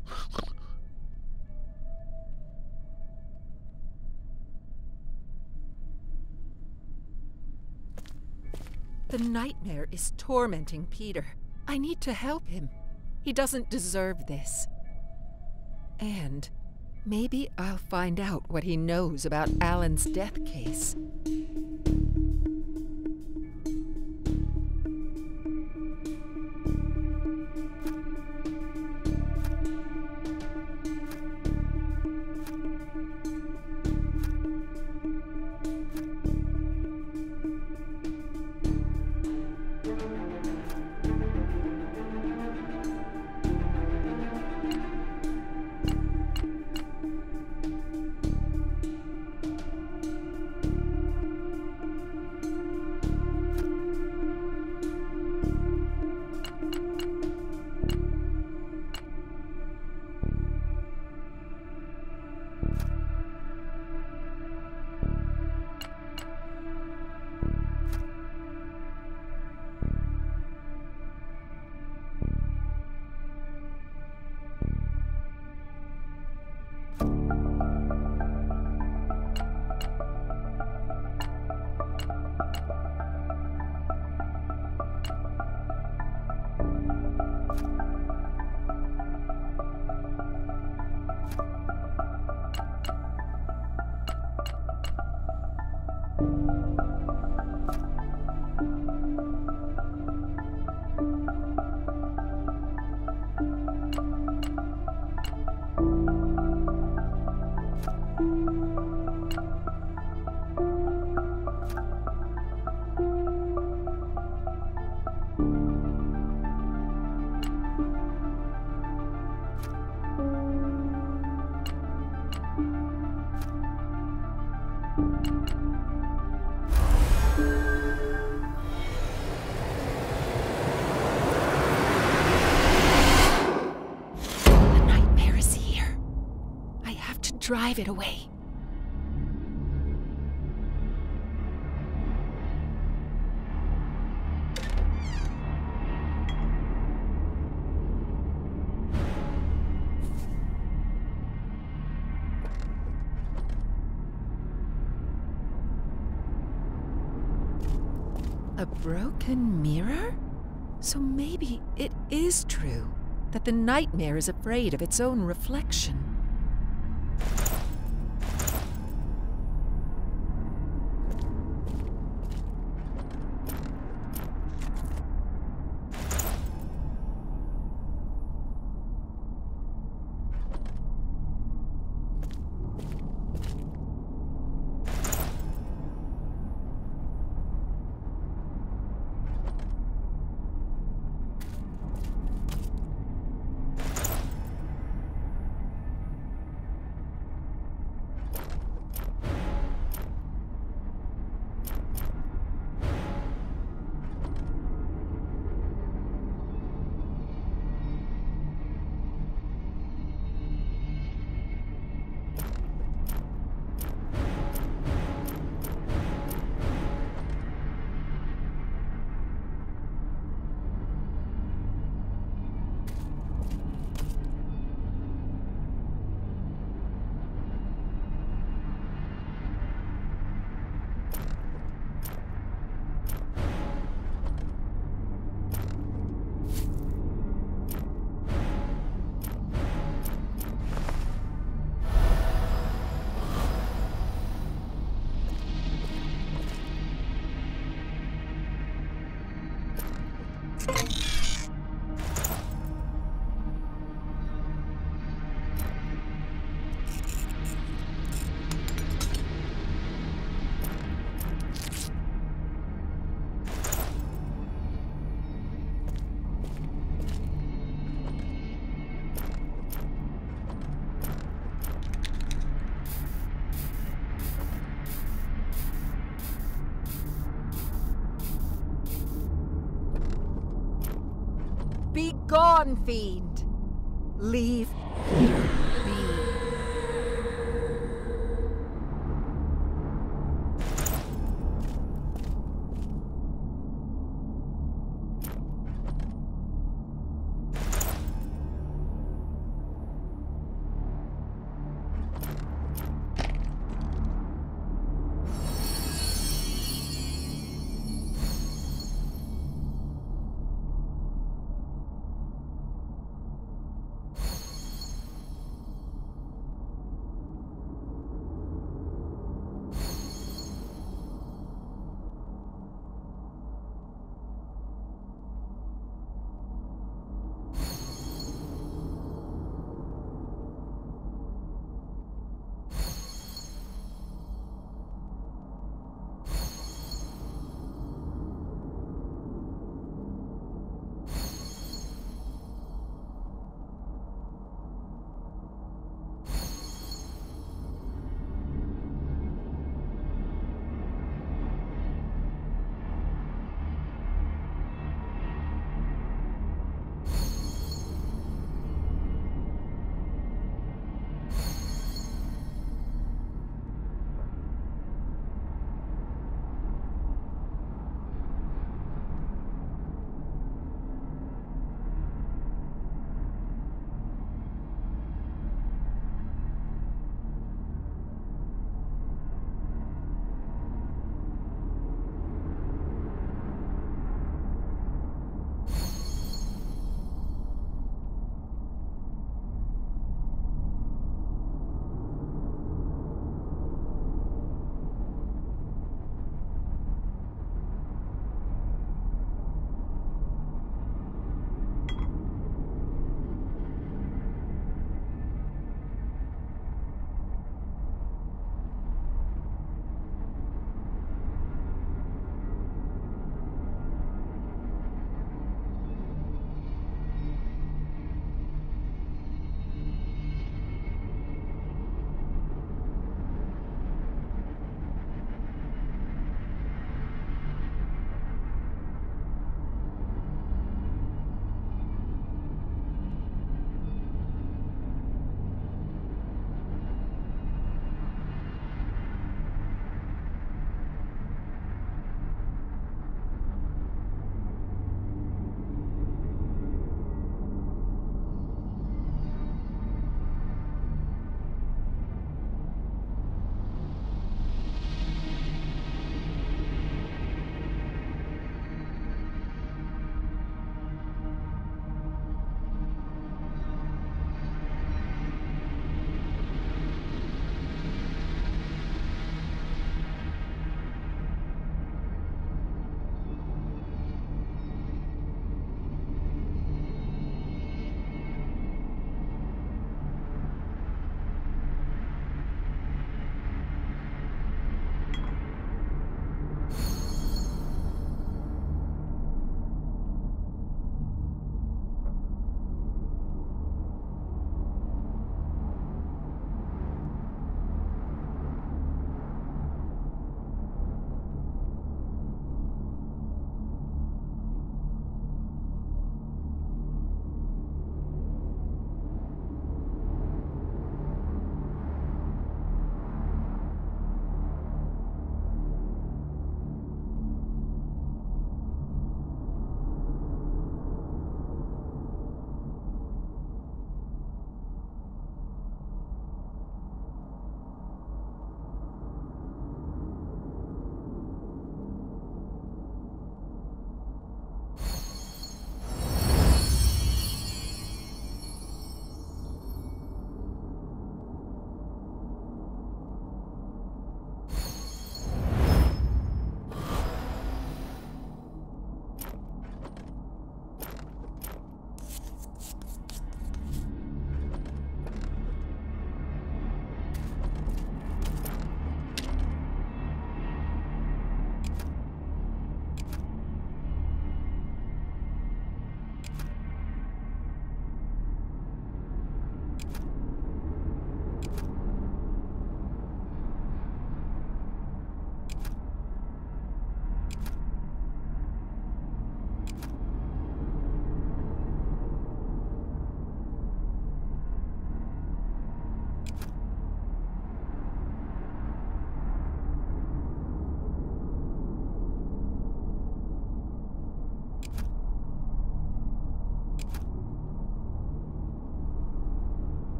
The nightmare is tormenting Peter. I need to help him. He doesn't deserve this. And maybe I'll find out what he knows about Alan's death case. Drive it away. A broken mirror? So maybe it is true that the nightmare is afraid of its own reflection. Be gone, fiend! Leave me.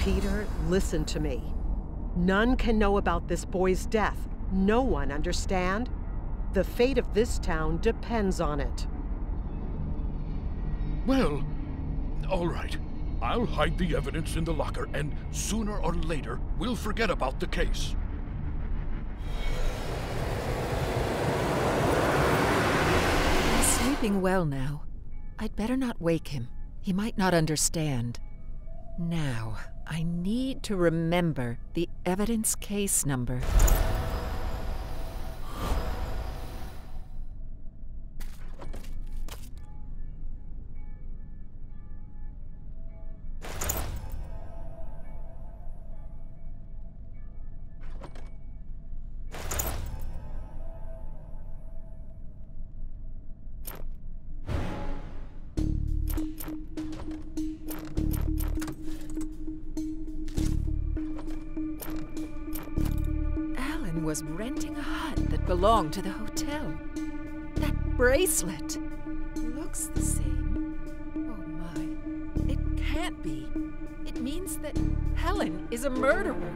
Peter, listen to me. None can know about this boy's death. No one, understand? The fate of this town depends on it. Well, all right. I'll hide the evidence in the locker, and sooner or later, we'll forget about the case. He's sleeping well now. I'd better not wake him. He might not understand. Now, I need to remember the evidence case number. Was renting a hut that belonged to the hotel. That bracelet looks the same. Oh my, it can't be. It means that Helen is a murderer.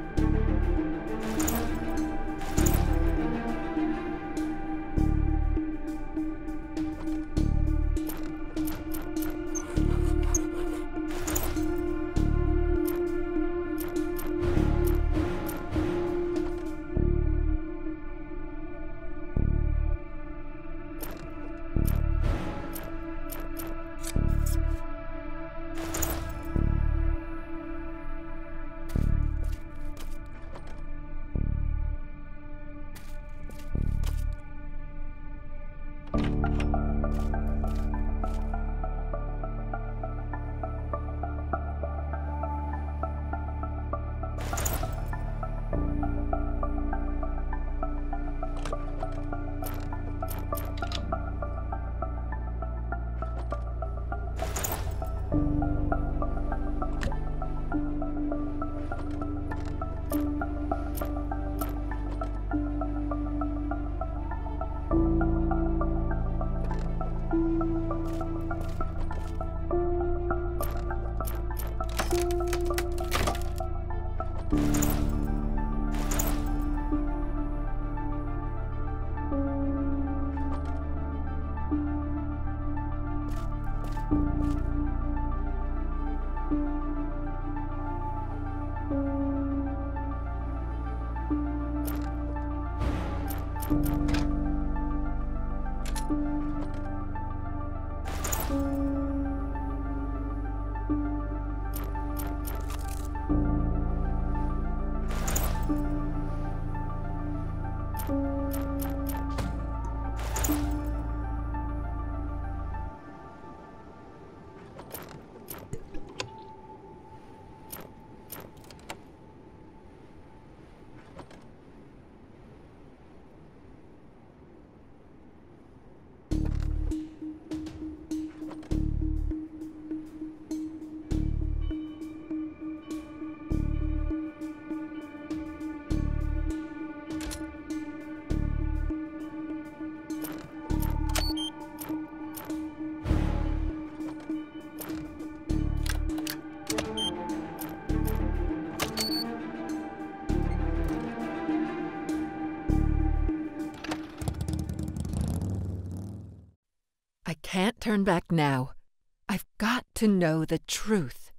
I can't turn back now. I've got to know the truth.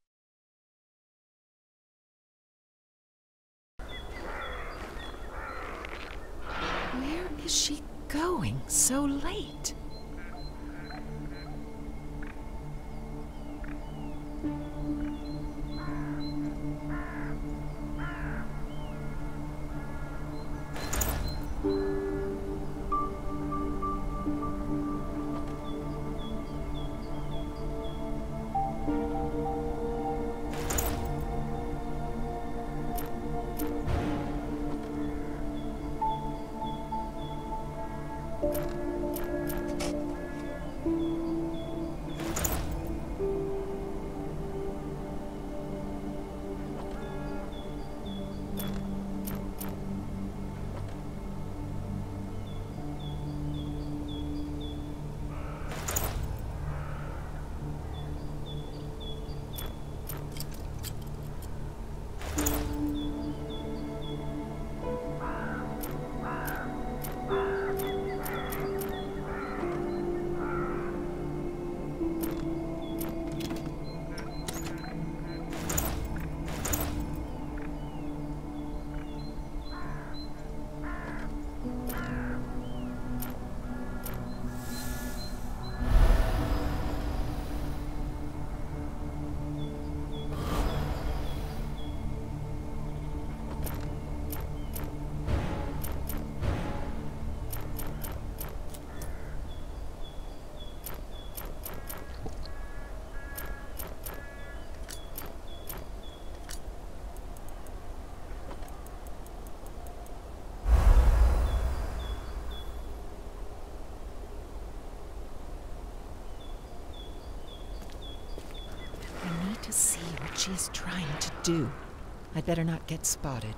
Where is she going so late? see what she is trying to do. I'd better not get spotted.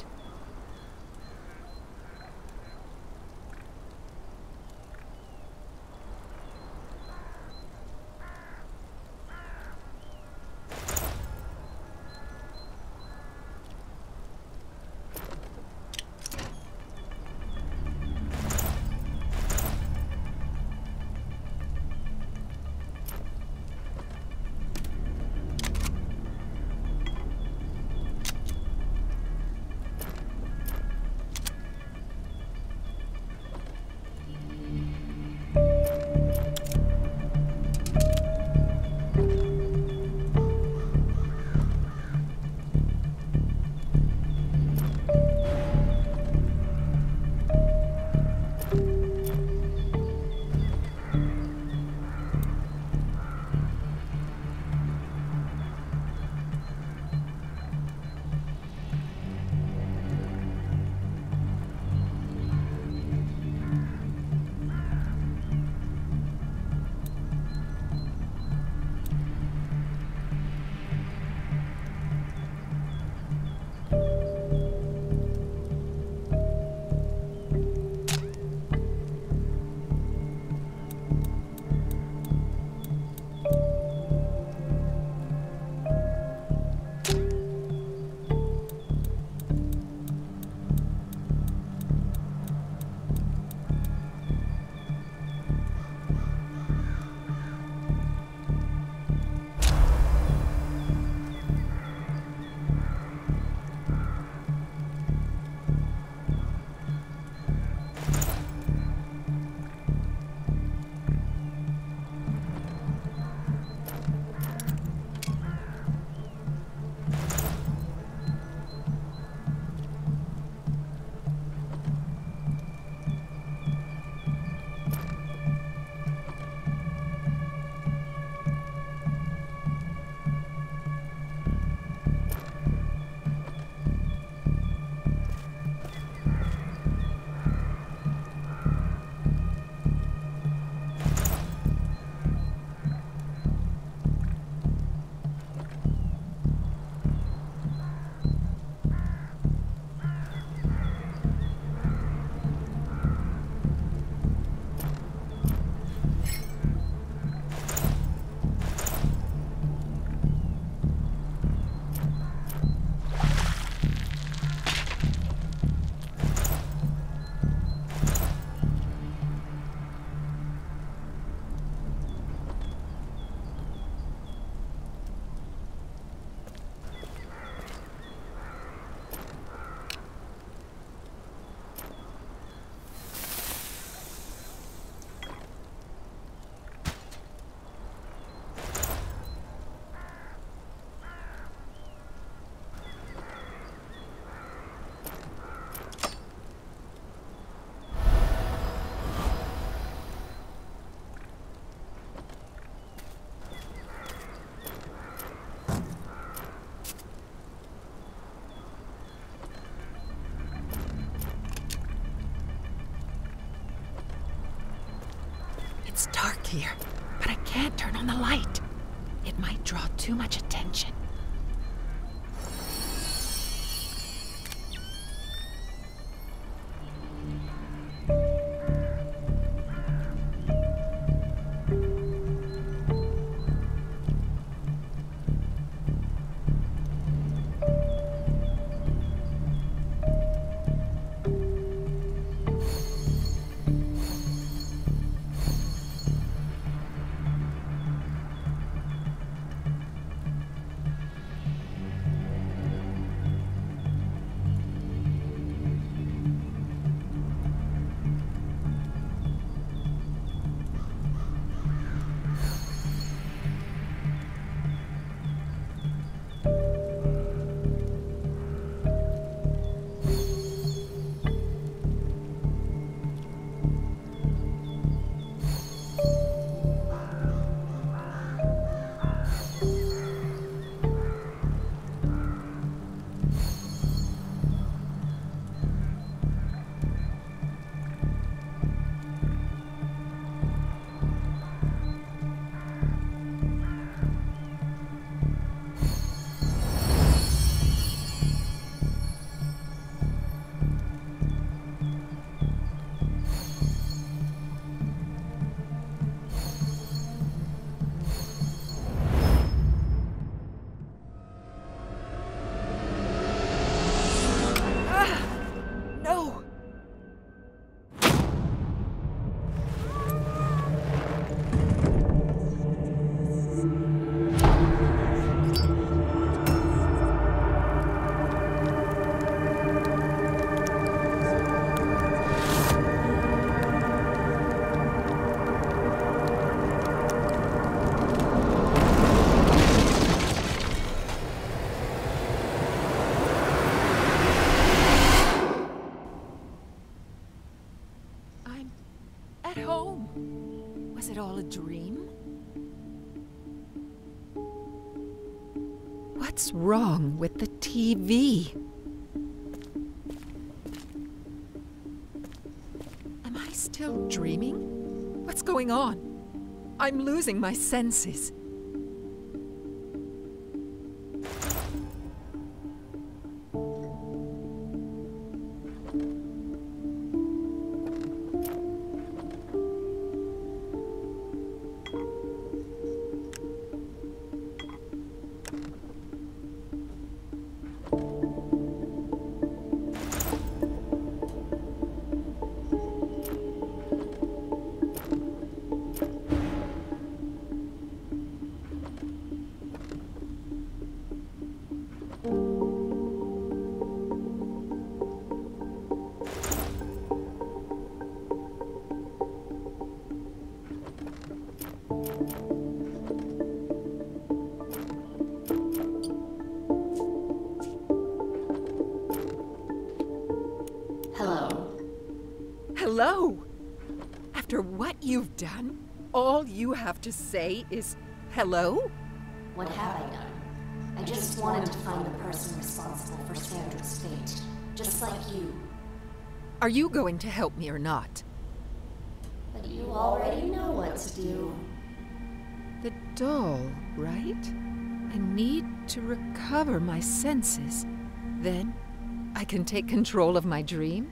It's dark here, but I can't turn on the light. It might draw too much attention. at home. Was it all a dream? What's wrong with the TV? Am I still dreaming? What's going on? I'm losing my senses. Hello? After what you've done, all you have to say is hello? What have I done? I just wanted to find the person responsible for Sandra's fate, just like you. Are you going to help me or not? But you already know what to do. The doll, right? I need to recover my senses. Then I can take control of my dream?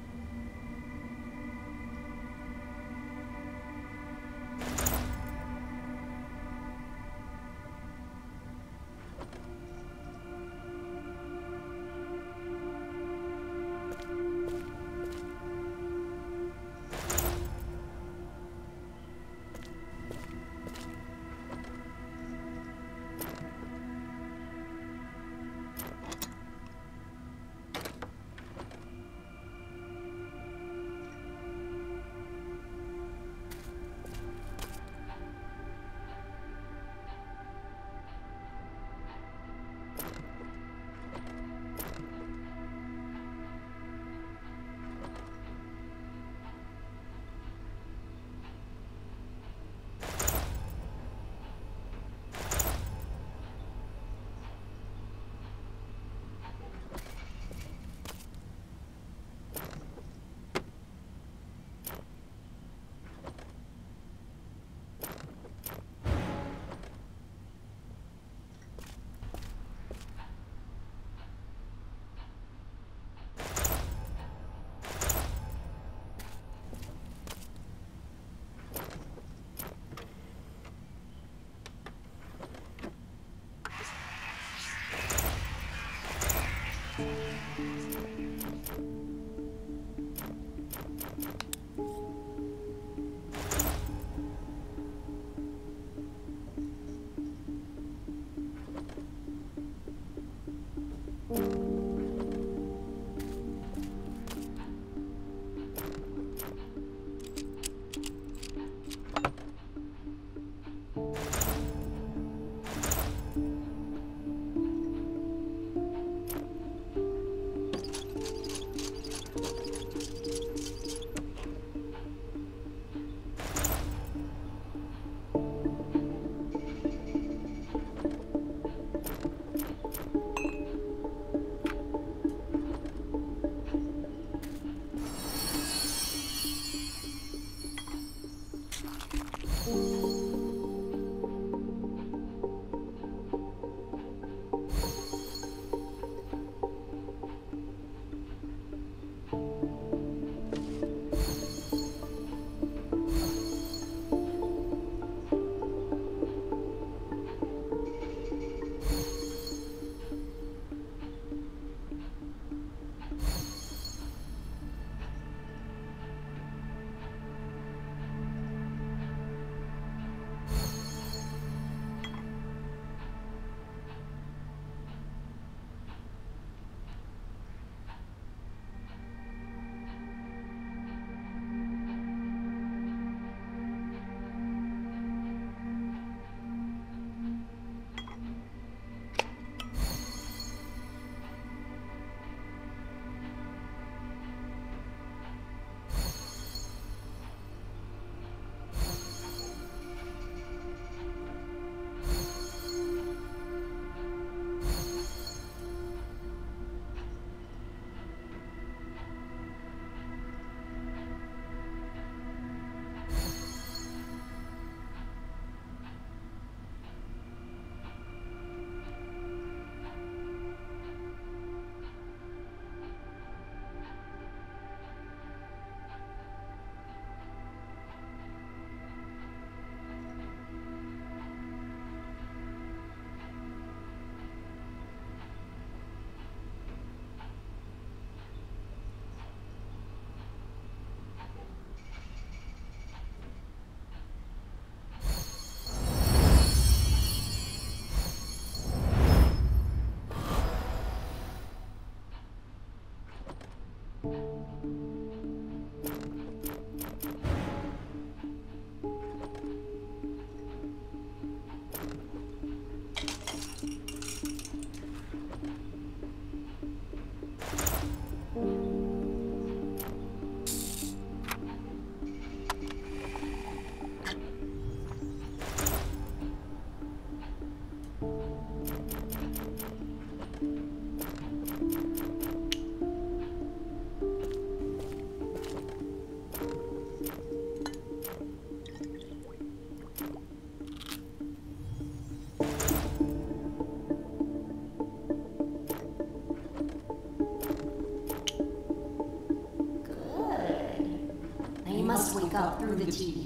through the TV.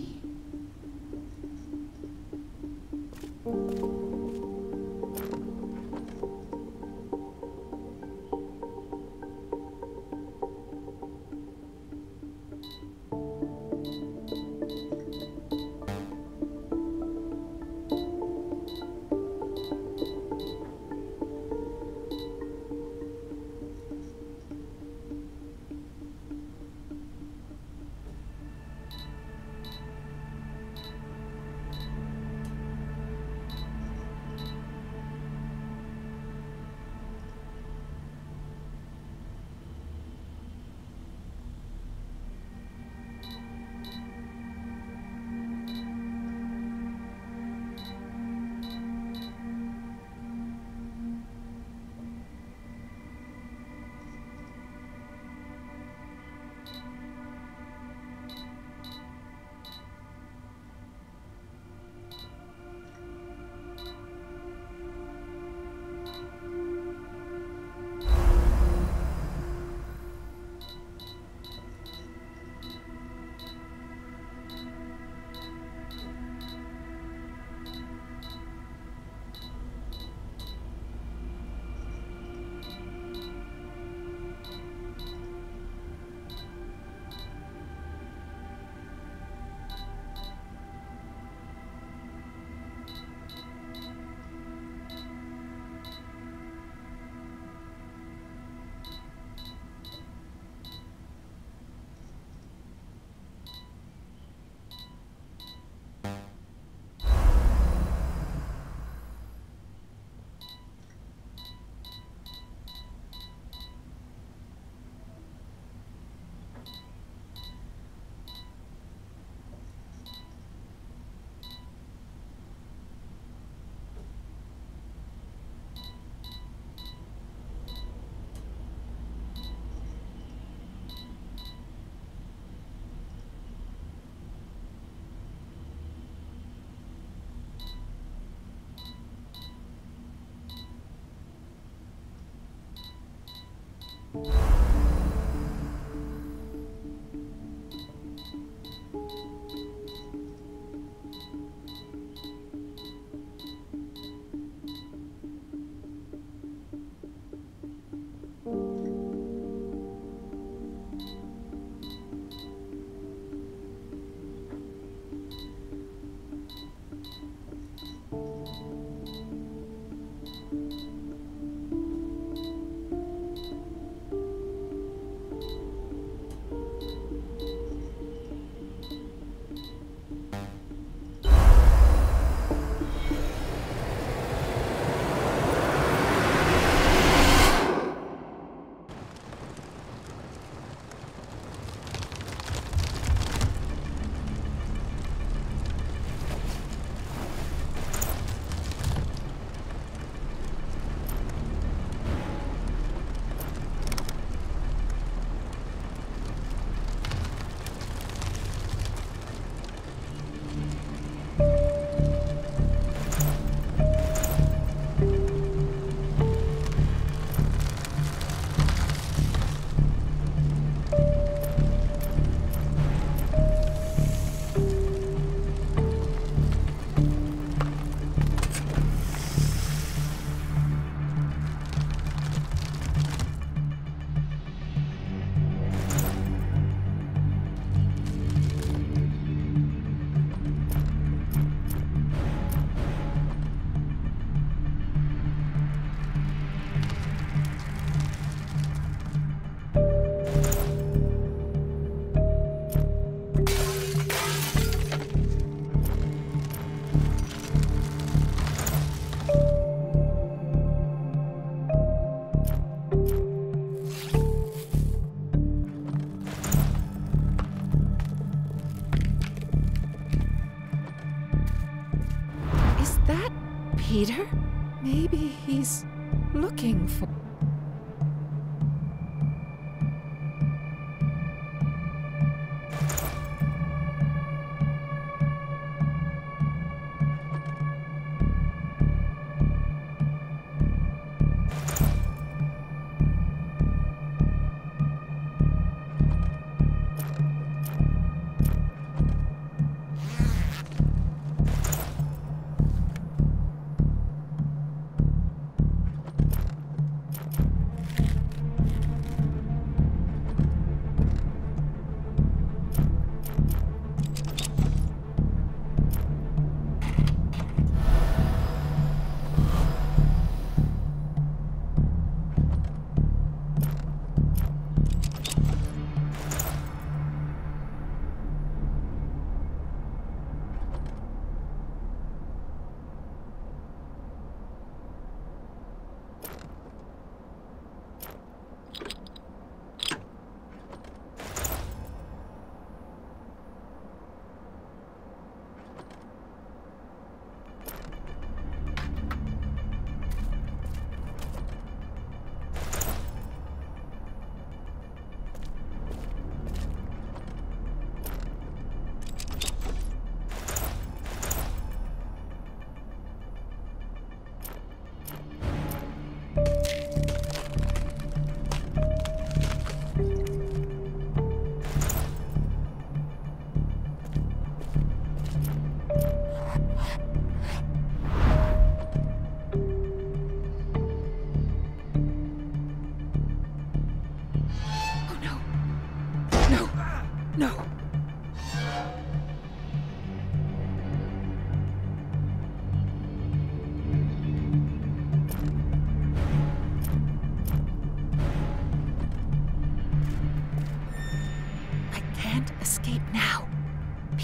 Peter? Maybe he's looking for...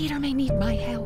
Peter may need my help.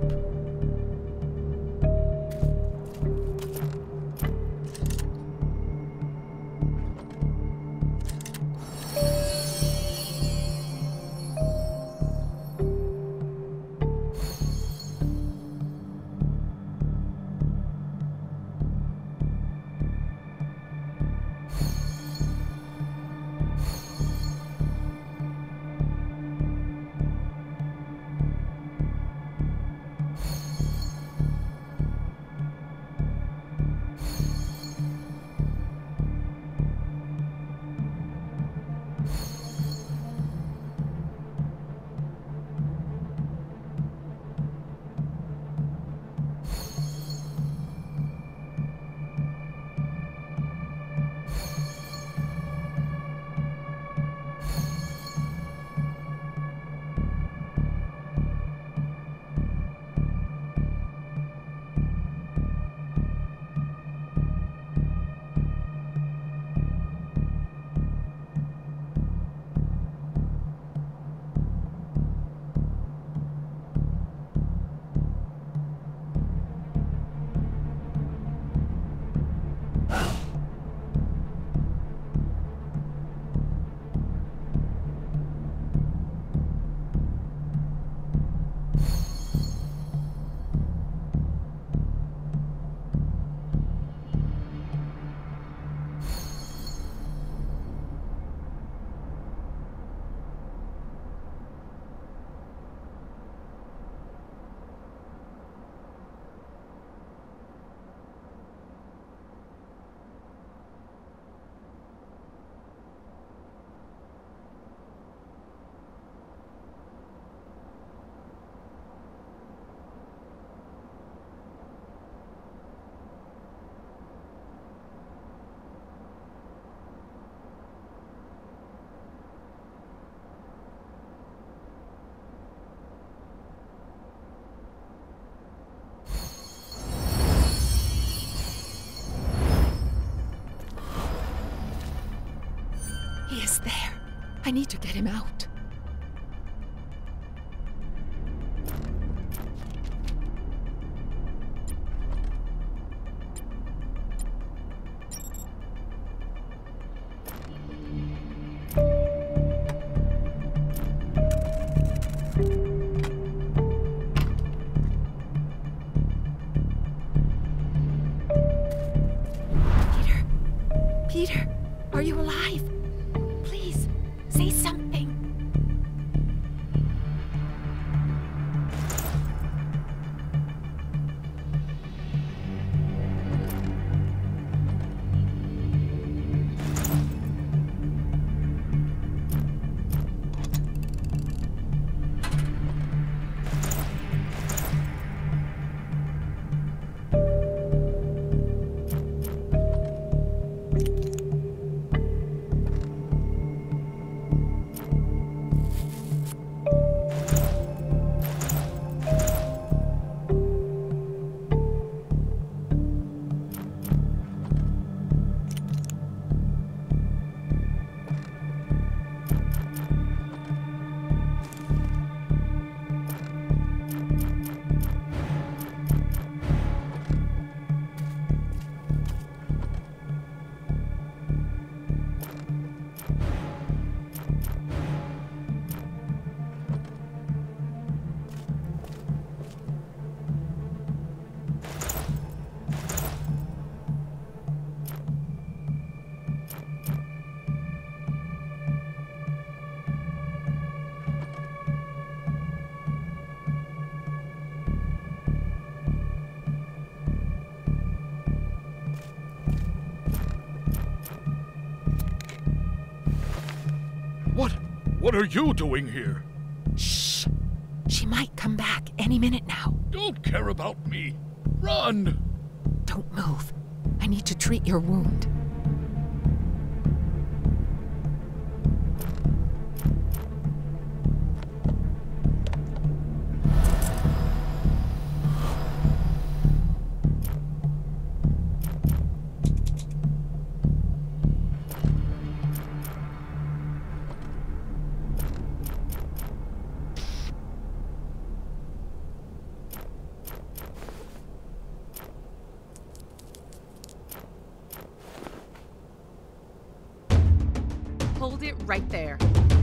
He is there. I need to get him out. Peter, are you alive? Please, say something. What are you doing here? Shh! She might come back any minute now. Don't care about me. Run! Don't move. I need to treat your wound. Hold it right there.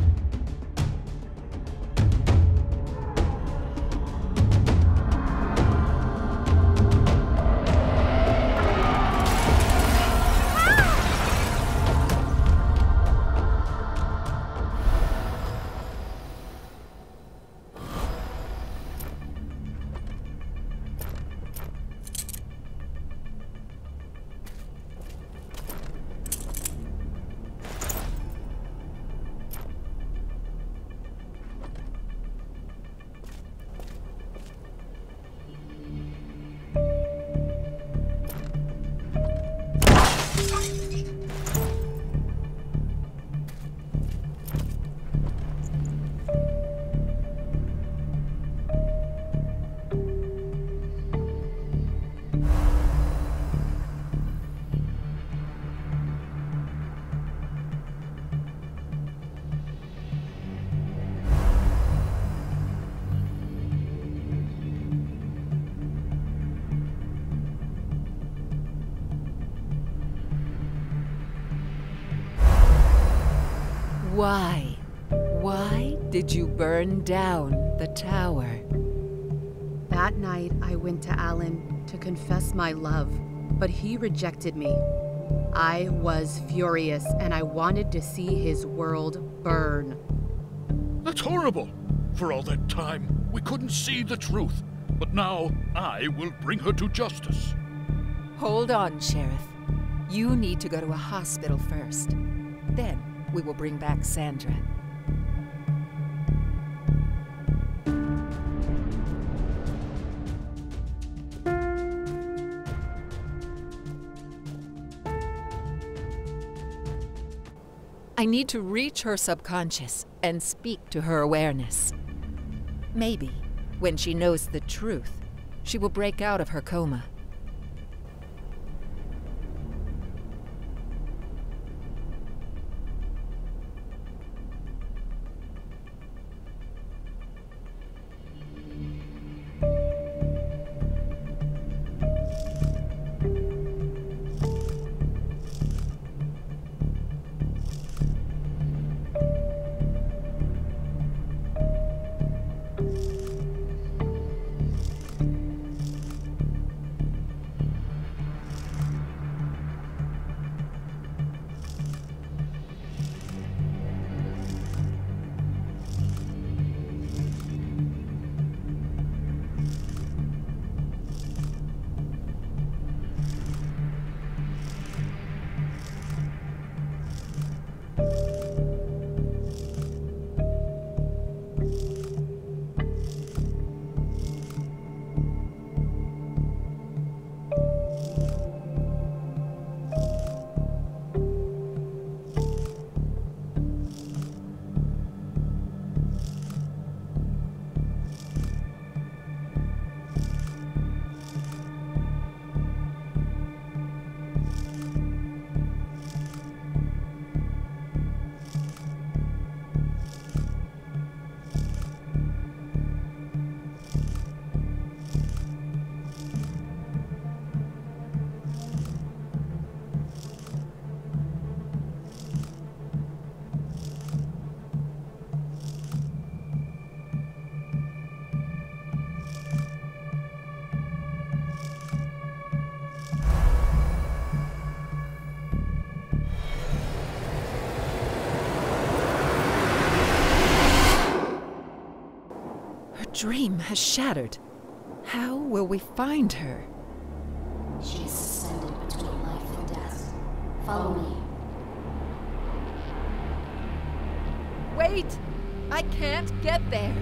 Why? Why did you burn down the tower? That night, I went to Alan to confess my love, but he rejected me. I was furious, and I wanted to see his world burn. That's horrible! For all that time, we couldn't see the truth. But now, I will bring her to justice. Hold on, Sheriff. You need to go to a hospital first. Then, we will bring back Sandra. I need to reach her subconscious and speak to her awareness. Maybe, when she knows the truth, she will break out of her coma. Dream has shattered. How will we find her? She is suspended between life and death. Follow me. Wait! I can't get there!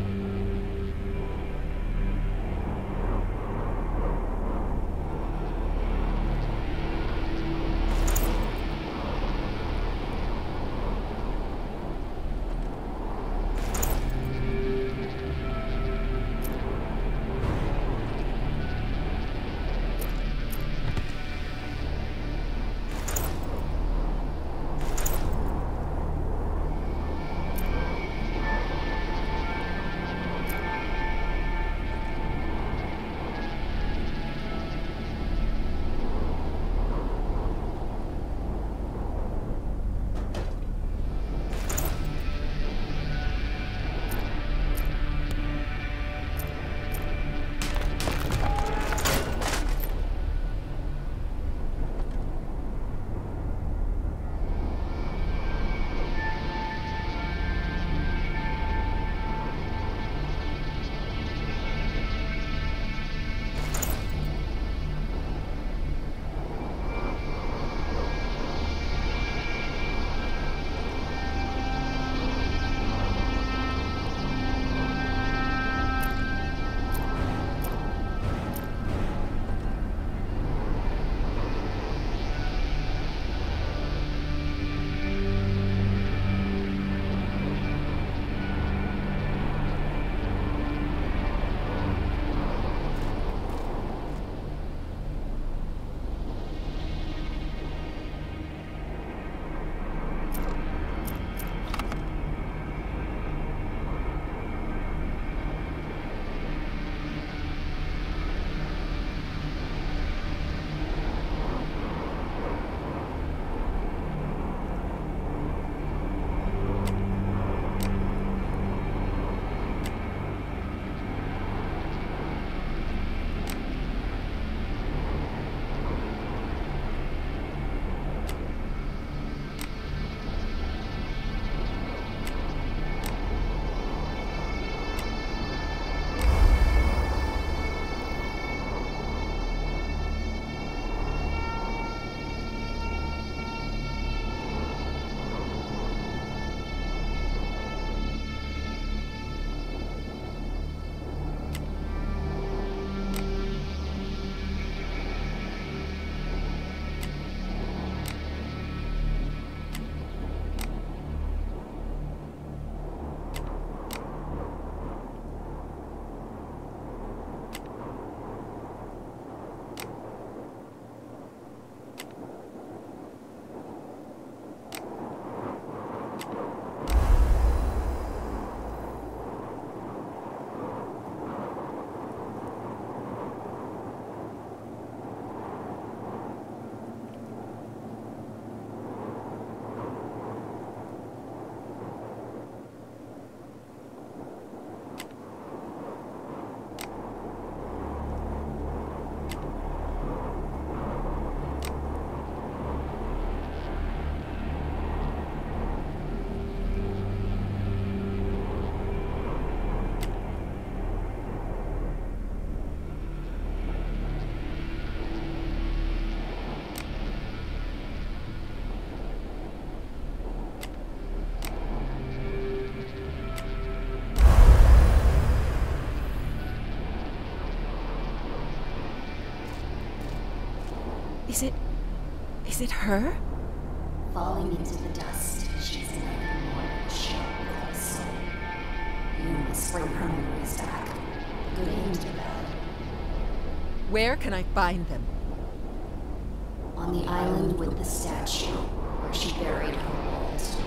Is it her? Falling into the dust, she's an immortal shell without a soul. You must bring her memories back. Good and the bad. Where can I find them? On the island with the statue, where she buried her old storm.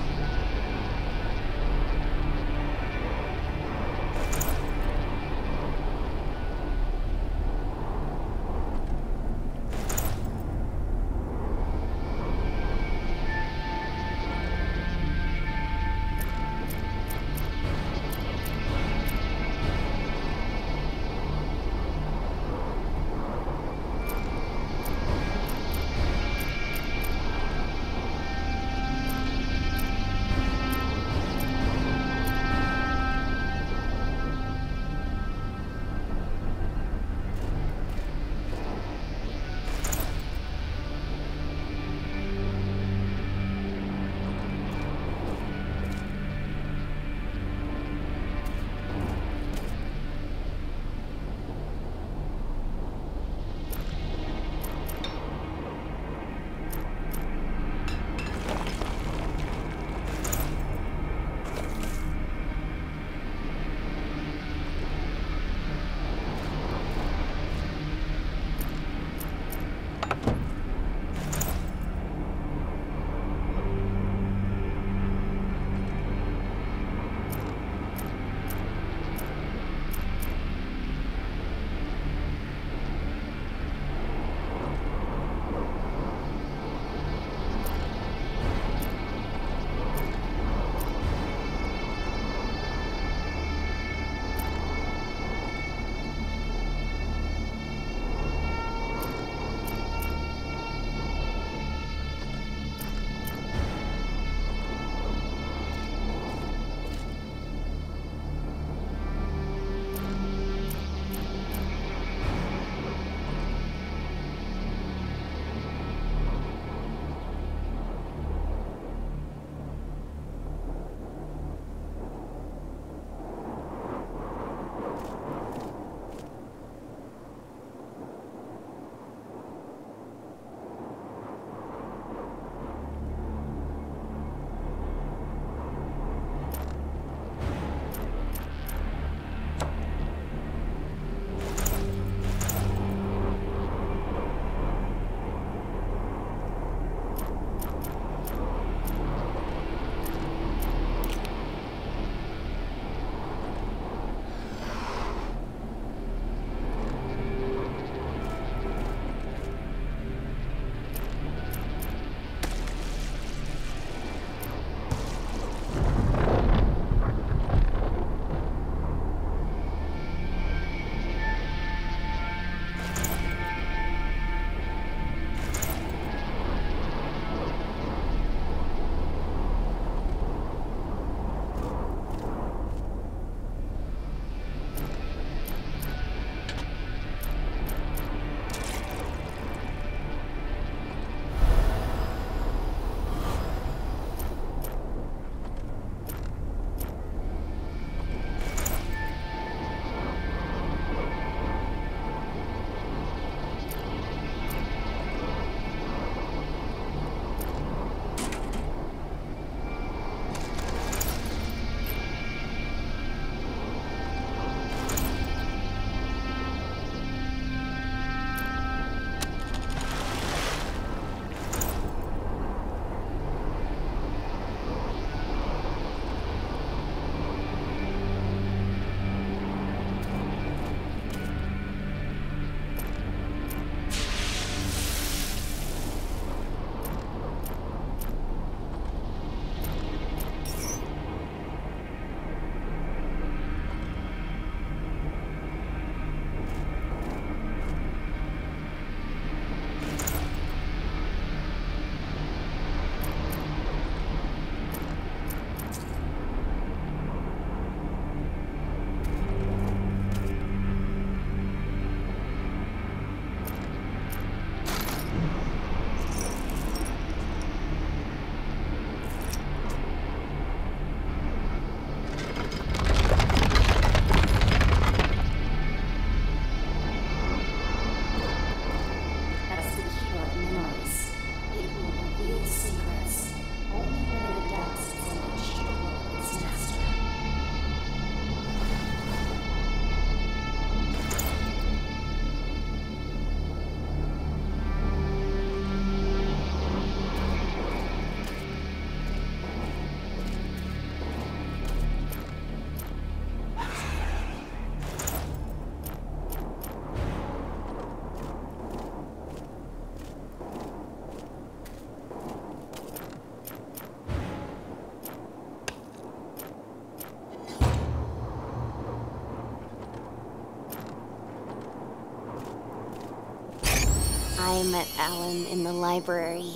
I met Alan in the library.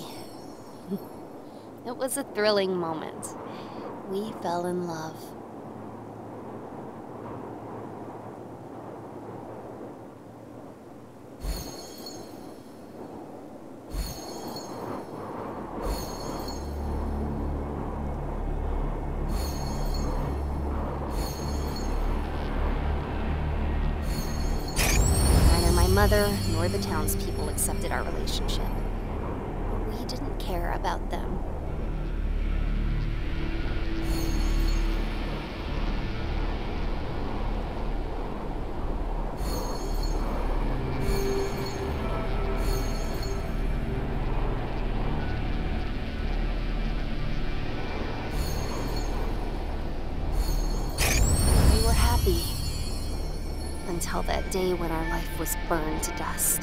It was a thrilling moment. We fell in love. Neither my mother nor the townspeople accepted our relationship. We didn't care about them. Until that day when our life was burned to dust.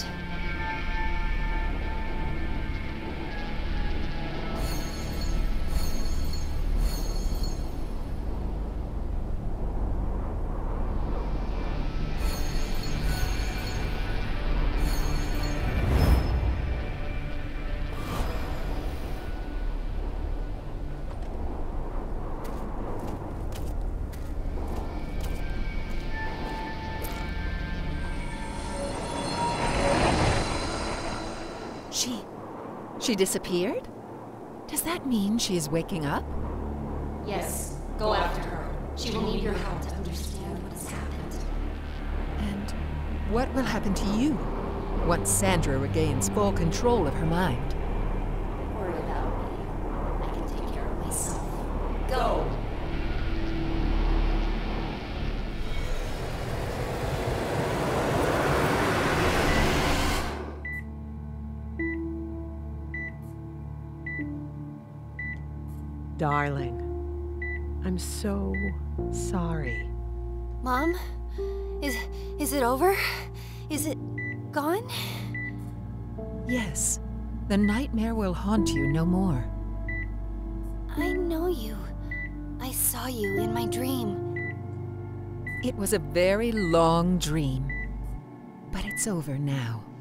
She disappeared? Does that mean she is waking up? Yes, go after her. She will need your help to understand what has happened. And what will happen to you once Sandra regains full control of her mind? Don't worry about me. I can take care of myself. Go! Darling, I'm so sorry. Mom? Is it over? Is it gone? Yes. The nightmare will haunt you no more. I know you. I saw you in my dream. It was a very long dream. But it's over now.